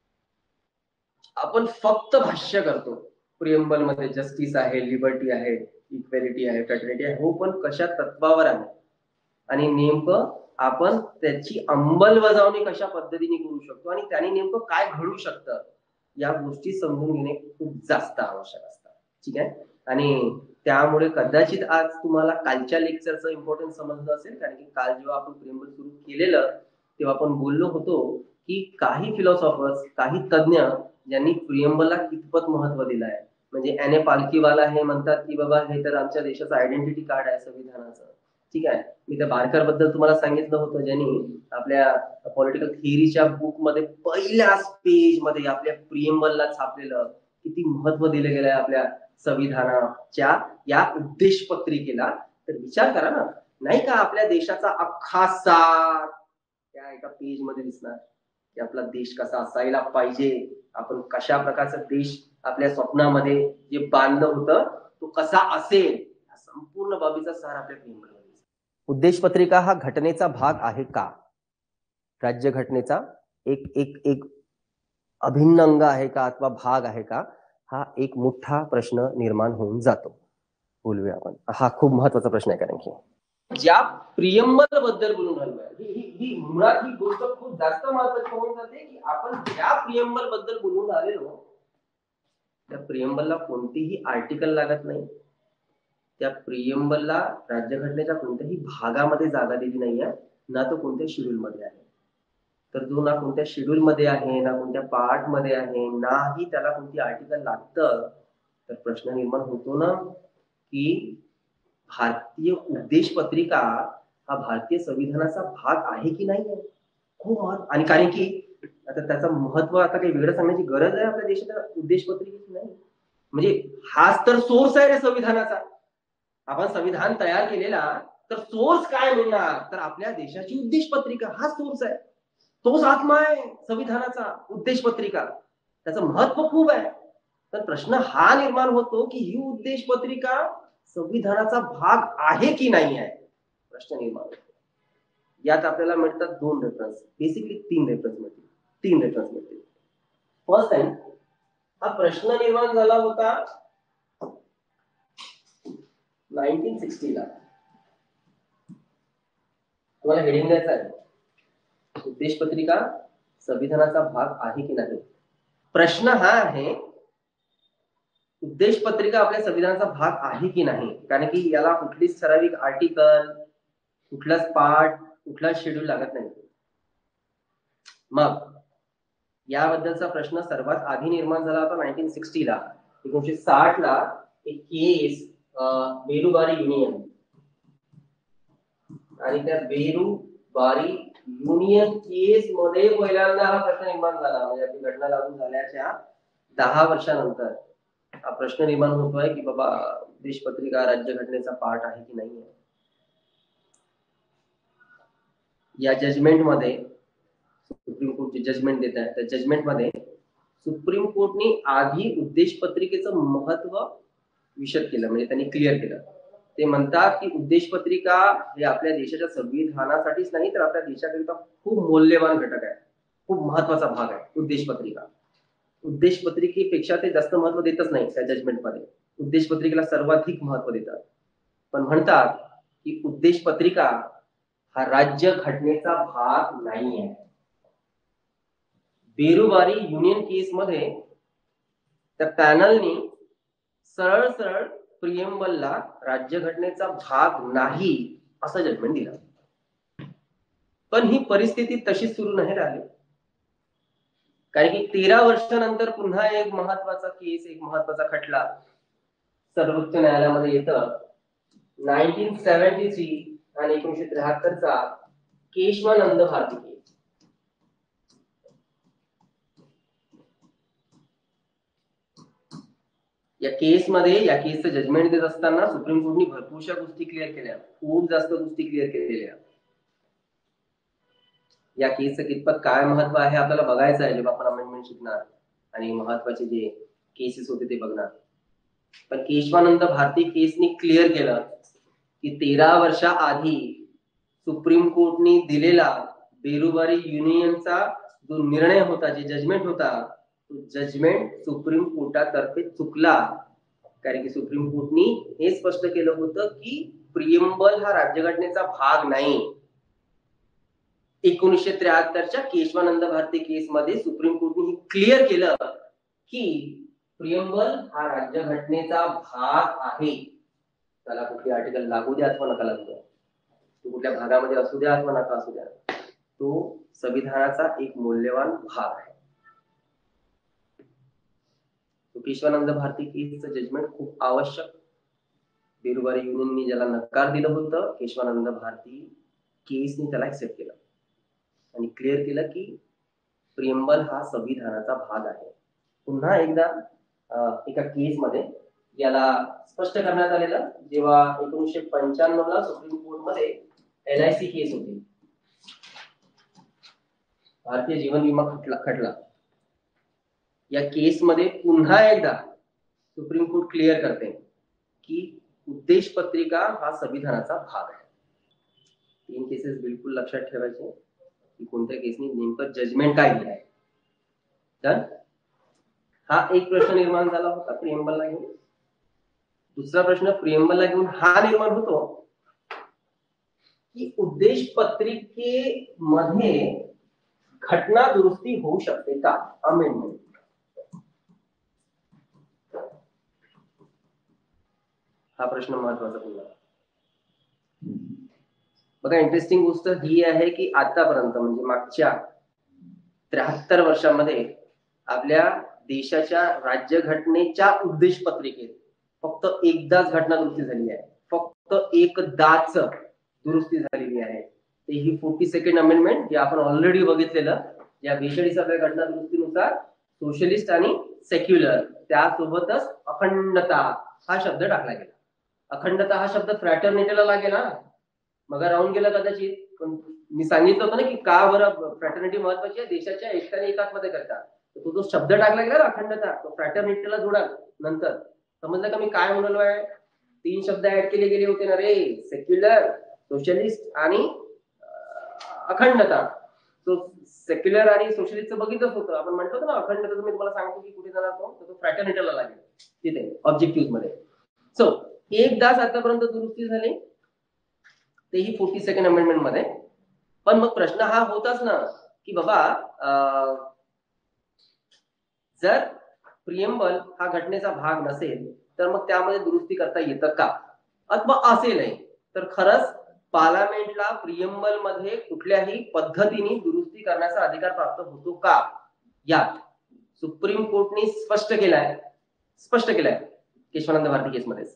आपण फक्त भाष्य करतो, प्रिएम्बल मध्ये जस्टिस आहे, लिबर्टी आहे, इक्वॅलिटी आहे, फ्रॅटर्निटी आहे, हो, पण कशा तत्वावर आहे आणि नेमकं आपण त्याची अंमलबजावणी कशा पद्धतीने करू शकतो आणि त्याने नेमकं काय घडू शकतं या गोष्टी समजून घेणे खूप जास्त आवश्यक असतात. ठीक आहे, आणि त्यामुळे कदाचित आज तुम्हाला कालच्या लेक्चरचं इम्पॉर्टन्स समजलं असेल, कारण की काल जेव्हा आपण प्रिएम्बल सुरू केलेलं तेव्हा आपण बोललो होतो की काही फिलॉसॉफर्स, काही तज्ञ ज्यांनी प्रिएम्बलला कितपत महत्व दिलं आहे. म्हणजे एन ए पालखीवाला हे म्हणतात की बाबा हे तर आमच्या देशाचं आयडेंटिटी कार्ड आहे संविधानाचं. ठीक आहे, मी त्या बारकर बद्दल तुम्हाला सांगितलं होतं, ज्यांनी आपल्या पॉलिटिकल थिअरीच्या बुक मध्ये पहिल्याच पेज मध्ये आपल्या प्रिएम्बलला छापलेलं किती महत्व दिलं गेलं आहे आपल्या संविधानाच्या या उद्देश पत्रिकेला. तर विचार करा ना, नाही का आपल्या देशाचा अख्खा सार त्या एका पेज मध्ये दिसणार की आपला देश कसा असायला पाहिजे, आपण कशा प्रकारचा देश आपल्या स्वप्नामध्ये जे बांधलं होतं तो कसा असेल, संपूर्ण बाबीचा सार आपल्या प्रिएम्बलमध्ये. उद्देश पत्रिका हा घटनेचा भाग आहे का? राज्यघटनेचा एक एक एक अभिन्न अंग आहे का अथवा भाग आहे का? हा एक मोठा प्रश्न निर्माण होऊन जातो. बोलूया आपण, हा खूप महत्वाचा प्रश्न आहे. कारण की ज्या प्रिएम्बल बद्दल बोलून राहिलोय ही ही मुळात ही गोष्ट खूप जास्त महत्वाची होऊन जाते की आपण ज्या प्रिएम्बल बद्दल बोलून राहिलो त्या प्रिएम्बलला कोणतीही आर्टिकल लागत नाही, त्या प्रिएम्बलला राज्यघटनेच्या कोणत्याही भागामध्ये जागा दिली नाहीये, ना तो कोणत्या शेड्यूल मध्ये आहे. तर जो ना कोणत्या शेड्यूल मध्ये आहे, ना कोणत्या पार्ट मध्ये आहे, नाही त्याला कोणती आर्टिकल लागतं, तर प्रश्न निर्माण होतो ना की भारतीय उद्देश पत्रिका हा भारतीय संविधानाचा भाग आहे की नाही आहे. खूप महत्व, आणि कारण की आता त्याचं महत्व आता काही वेगळं सांगण्याची गरज आहे आपल्या देशाच्या उद्देश पत्रिकेची नाही. म्हणजे हाच तर सोर्स आहे रे संविधानाचा. आपण संविधान तयार केलेला तर सोर्स काय मिळणार, तर आपल्या देशाची उद्देश पत्रिका हा सोर्स आहे, तोच आत्मा आहे संविधानाचा, उद्देश पत्रिका. त्याचं महत्व खूप आहे. तर प्रश्न हा निर्माण होतो की ही उद्देश पत्रिका संविधानाचा भाग आहे की नाही आहे, प्रश्न निर्माण होतो. यात आपल्याला मिळतात दोन रेफरन्स, बेसिकली तीन रेफरन्स मिळतील तीन रेफरन्स मिळतील फर्स्ट टाइम हा प्रश्न निर्माण झाला होता नाईन्टीन सिक्स्टी ला. तुम्हाला हेडिंग द्यायचं आहे, उद्देश पत्रिका संविधानाचा भाग आहे की नाही? प्रश्न हा आहे, उद्देश पत्रिका आपल्या संविधानाचा भाग आहे की नाही, कारण की याला कुठलीच ठराविक आर्टिकल, कुठलाच पार्ट, कुठलाच शेड्यूल लागत नाही. मग याबद्दलचा प्रश्न सर्वात आधी निर्माण झाला होता नाईन्टीन सिक्स्टी ला, एकोणीसशे साठ ला एक केस बेरुबारी युनियन, आणि त्या बेरुबारी युनियन केस मध्ये पहिल्यांदा हा प्रश्न निर्माण झाला. म्हणजे आपली घटना लागू झाल्याच्या दहा वर्षानंतर हा प्रश्न निर्माण होतोय की बाबा उद्देश पत्रिका राज्यघटनेचा पार्ट आहे की नाही. या जजमेंट मध्ये सुप्रीम कोर्ट जे जजमेंट देत आहे त्या जजमेंट मध्ये सुप्रीम कोर्टने आधी उद्देश पत्रिकेचं महत्व विशद केलं, म्हणजे त्यांनी क्लिअर केलं. ते म्हणतात की उद्देश पत्रिका हे आपल्या देशाच्या संविधानासाठीच नाही तर आपल्या देशाकरिता खूप मौल्यवान घटक आहे, खूप महत्वाचा भाग आहे उद्देश पत्रिका. उद्देश पत्रिकेपेक्षा ते जास्त महत्व देतच नाही त्या जजमेंट मध्ये, उद्देश पत्रिकेला सर्वाधिक महत्व देतात. पण म्हणतात की उद्देश पत्रिका हा राज्य घटनेचा भाग नाही आहे. बेरुबारी युनियन केस मध्ये त्या पॅनलनी सरळ सरळ प्रिएम्बलला राज्यघटनेचा भाग नाही असं जजमेंट दिलं. पण ही परिस्थिती तशीच सुरू नाही राहिली, कारण की तेरा वर्षानंतर पुन्हा एक महत्वाचा केस, एक महत्वाचा खटला सर्वोच्च न्यायालयामध्ये येतं. नाईन्टीन सेव्हन्टी थ्री आणि एकोणीसशे त्र्याहत्तरचा केशवानंद भारती केस. या केसमध्ये या केसचं जजमेंट देत असताना सुप्रीम कोर्टने भरपूरशा गोष्टी क्लिअर केल्या, खूप जास्त गोष्टी क्लिअर केलेल्या. या केसचं कितपत काय महत्व आहे आपल्याला बघायचं आहे जेव्हा आपण अमेंडमेंट शिकणार आणि महत्वाचे जे केसेस होते ते बघणार. पण केशवानंद भारती केसनी क्लिअर केलं की तेरा वर्षा आधी सुप्रीम कोर्टने दिलेला बेरुबारी युनियनचा जो निर्णय होता, जे जजमेंट होता, तो जजमेंट सुप्रीम कोर्टातर्फे चुकला. कारण की सुप्रीम कोर्टने हे स्पष्ट केलं होतं की प्रिएम्बल हा राज्यघटनेचा भाग नाही. एकोणीसशे त्र्याहत्तरच्या केशवानंद भारती केसमध्ये सुप्रीम कोर्टने क्लिअर केलं की प्रिएम्बल हा राज्यघटनेचा भाग आहे. त्याला कुठली आर्टिकल लागू द्या अथवा नका लागू द्या, तो कुठल्या भागामध्ये असू द्या अथवा नका असू द्या, तो संविधानाचा एक मौल्यवान भाग आहे. केशवानंद भारती केसचं जजमेंट खूप आवश्यक. बेरुबारी युनियनने ज्याला नकार दिलं होतं, केशवानंद भारती केसने त्याला एक्सेप्ट केलं आणि क्लिअर केलं की प्रिएम्बल हा संविधानाचा भाग आहे. पुन्हा एकदा एका केसमध्ये याला स्पष्ट करण्यात आलेलं, जेव्हा एकोणीसशे पंच्याण्णव ला सुप्रीम कोर्टमध्ये एल आय सी केस होती, भारतीय जीवन विमा खटला खटला या केसमध्ये पुन्हा एकदा सुप्रीम कोर्ट क्लिअर करते की उद्देश पत्रिका हा संविधानाचा भाग आहे. तीन केसेस बिलकुल लक्षात ठेवायचे की कोणत्या केसनी नेमकं जजमेंट काय दिलं आहे. तर हा एक प्रश्न निर्माण झाला होता प्रिएम्बलला घेऊन. दुसरा प्रश्न प्रिएम्बलला घेऊन हा निर्माण होतो की उद्देश पत्रिकेमध्ये घटना दुरुस्ती होऊ शकते का, अमेंडमेंट. हा प्रश्न महत्वाचा पुन्हा. बघा, इंटरेस्टिंग गोष्ट ही आहे की आतापर्यंत म्हणजे मागच्या त्र्याहत्तर वर्षांमध्ये आपल्या देशाच्या राज्यघटनेच्या उद्देश पत्रिकेत फक्त एकदाच घटना दुरुस्ती झाली आहे, फक्त एकदाच दुरुस्ती झालेली आहे. ते ही फोर्टी सेकंड अमेंडमेंट जे आपण ऑलरेडी बघितलेलं, या बेचाळीसाव्या घटना दुरुस्तीनुसार सोशलिस्ट आणि सेक्युलर त्यासोबतच अखंडता हा शब्द टाकला गेला. अखंडता हा शब्द फ्रॅटर्निटीला लागेल ना, मग राहून गेला कदाचित. पण मी सांगितलं होतं ना की का बरं फ्रॅटर्निटी महत्वाची आहे, देशाच्या एकता आणि एकात्मते करता. तो जो शब्द टाकला गेला ना अखंडता, तो फ्रॅटर्निटीला जोडा. नंतर समजलं का मी काय म्हणालो आहे? तीन शब्द ऍड केले गेले होते ना रे, सेक्युलर, सोशलिस्ट आणि अखंडता. तो सेक्युलर आणि सोशलिस्टचं बघितच होतं आपण, म्हणतो ना अखंडता. मी तुम्हाला सांगतो की कुठे जाणार तो, तो फ्रॅटर्निटीला लागेल तिथे ऑब्जेक्टिव्ह मध्ये. सो एकदाच आतापर्यंत दुरुस्ती झाली, तेही फोर्टी सेकंड अमेंडमेंट मध्ये. पण मग प्रश्न हा होताच ना की बाबा अं, जर प्रिएम्बल हा घटनेचा भाग नसेल तर मग त्यामध्ये दुरुस्ती करता येतं का, अथवा असेलही तर खरंच पार्लमेंटला प्रिएम्बल मध्ये कुठल्याही पद्धतीने दुरुस्ती करण्याचा अधिकार प्राप्त होतो का, यात सुप्रीम कोर्टने स्पष्ट केलाय स्पष्ट केलाय केशवानंद भारती केसमध्ये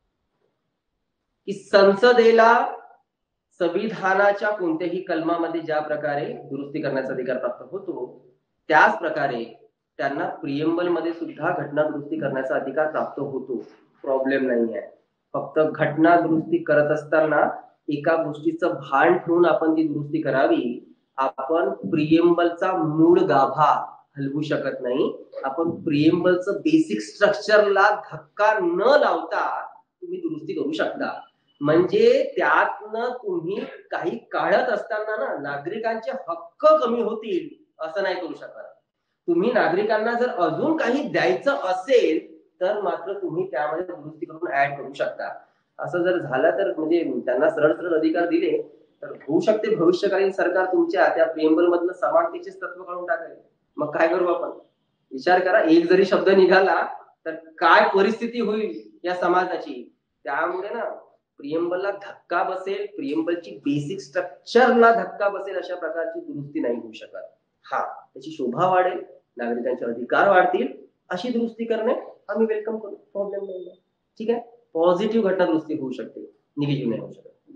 की संसदेला संविधानाच्या कोणत्याही कलमामध्ये ज्या प्रकारे दुरुस्ती करण्याचा अधिकार प्राप्त होतो त्याच प्रकारे त्यांना प्रिएम्बल मध्ये सुद्धा घटना दुरुस्ती करण्याचा अधिकार प्राप्त होतो. प्रॉब्लेम नाही आहे. फक्त घटना दुरुस्ती करत असताना एका गोष्टीचं भान ठेवून आपण ती दुरुस्ती करावी. आपण प्रिएम्बलचा मूळ गाभा हलवू शकत नाही. आपण प्रिएम्बलचं बेसिक स्ट्रक्चरला धक्का न लावता तुम्ही दुरुस्ती करू शकता. म्हणजे त्यातनं तुम्ही काही काढत असताना ना नागरिकांचे हक्क कमी होतील असं नाही करू शकत. तुम्ही नागरिकांना जर अजून काही द्यायचं असेल तर मात्र तुम्ही त्यामध्ये दुरुस्ती करून ऍड करू शकता. असं जर झालं तर म्हणजे त्यांना सरळ सरळ अधिकार दिले तर होऊ शकते भविष्यकालीन सरकार तुमच्या त्या प्रिएम्बल मधलं समानतेचेच तत्व काढून टाकेल. मग काय करू आपण, विचार करा. एक जरी शब्द निघाला तर काय परिस्थिती होईल या समाजाची. त्यामुळे ना प्रिएम्बलला धक्का बसेल, प्रिएम्बलची बेसिक स्ट्रक्चरला धक्का बसेल अशा प्रकारची दुरुस्ती नाही होऊ शकत. हा त्याची शोभा वाढेल, नागरिकांचे अधिकार वाढतील, अशी दुरुस्ती करणे आम्ही वेलकम करू. प्रॉब्लेम नाही. ठीक आहे. पॉझिटिव्ह घटना दुरुस्ती होऊ शकते, निगेटिव्ह नाही होऊ शकत.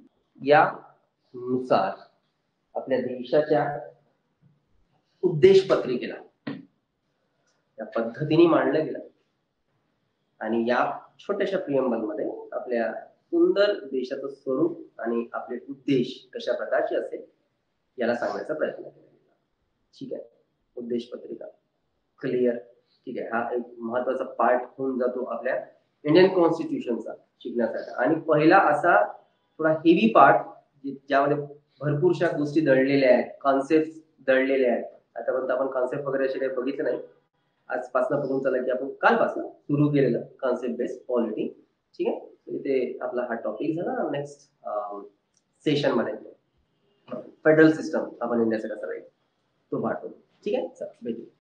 यानुसार आपल्या देशाच्या उद्देश पत्रिकेला या पद्धतीने मांडलं गेलं आणि या छोट्याशा प्रिएम्बल मध्ये आपल्या सुंदर देशाचं स्वरूप आणि आपले उद्देश कशा प्रकारचे असेल याला सांगण्याचा प्रयत्न केला. ठीक आहे. उद्देश पत्रिका क्लिअर. ठीक आहे. हा एक महत्वाचा पार्ट होऊन जातो आपल्या इंडियन कॉन्स्टिट्यूशनचा शिकण्यासाठी. आणि पहिला असा थोडा हेवी पार्ट ज्यामध्ये भरपूरशा गोष्टी दडलेल्या आहेत, कॉन्सेप्ट दडलेल्या आहेत. आतापर्यंत आपण कॉन्सेप्ट वगैरे असे काही बघितलं नाही. आजपासून बघून चला की आपण कालपासून सुरू केलेलं कॉन्सेप्ट बेस्ड पॉलिटी. ठीक आहे. इथे आपला हा टॉपिक झाला. नेक्स्ट सेशन मध्ये फेडरल सिस्टम आपण इंडियाचं कसं राहील तो पाठवू. ठीक आहे. चला भेटू.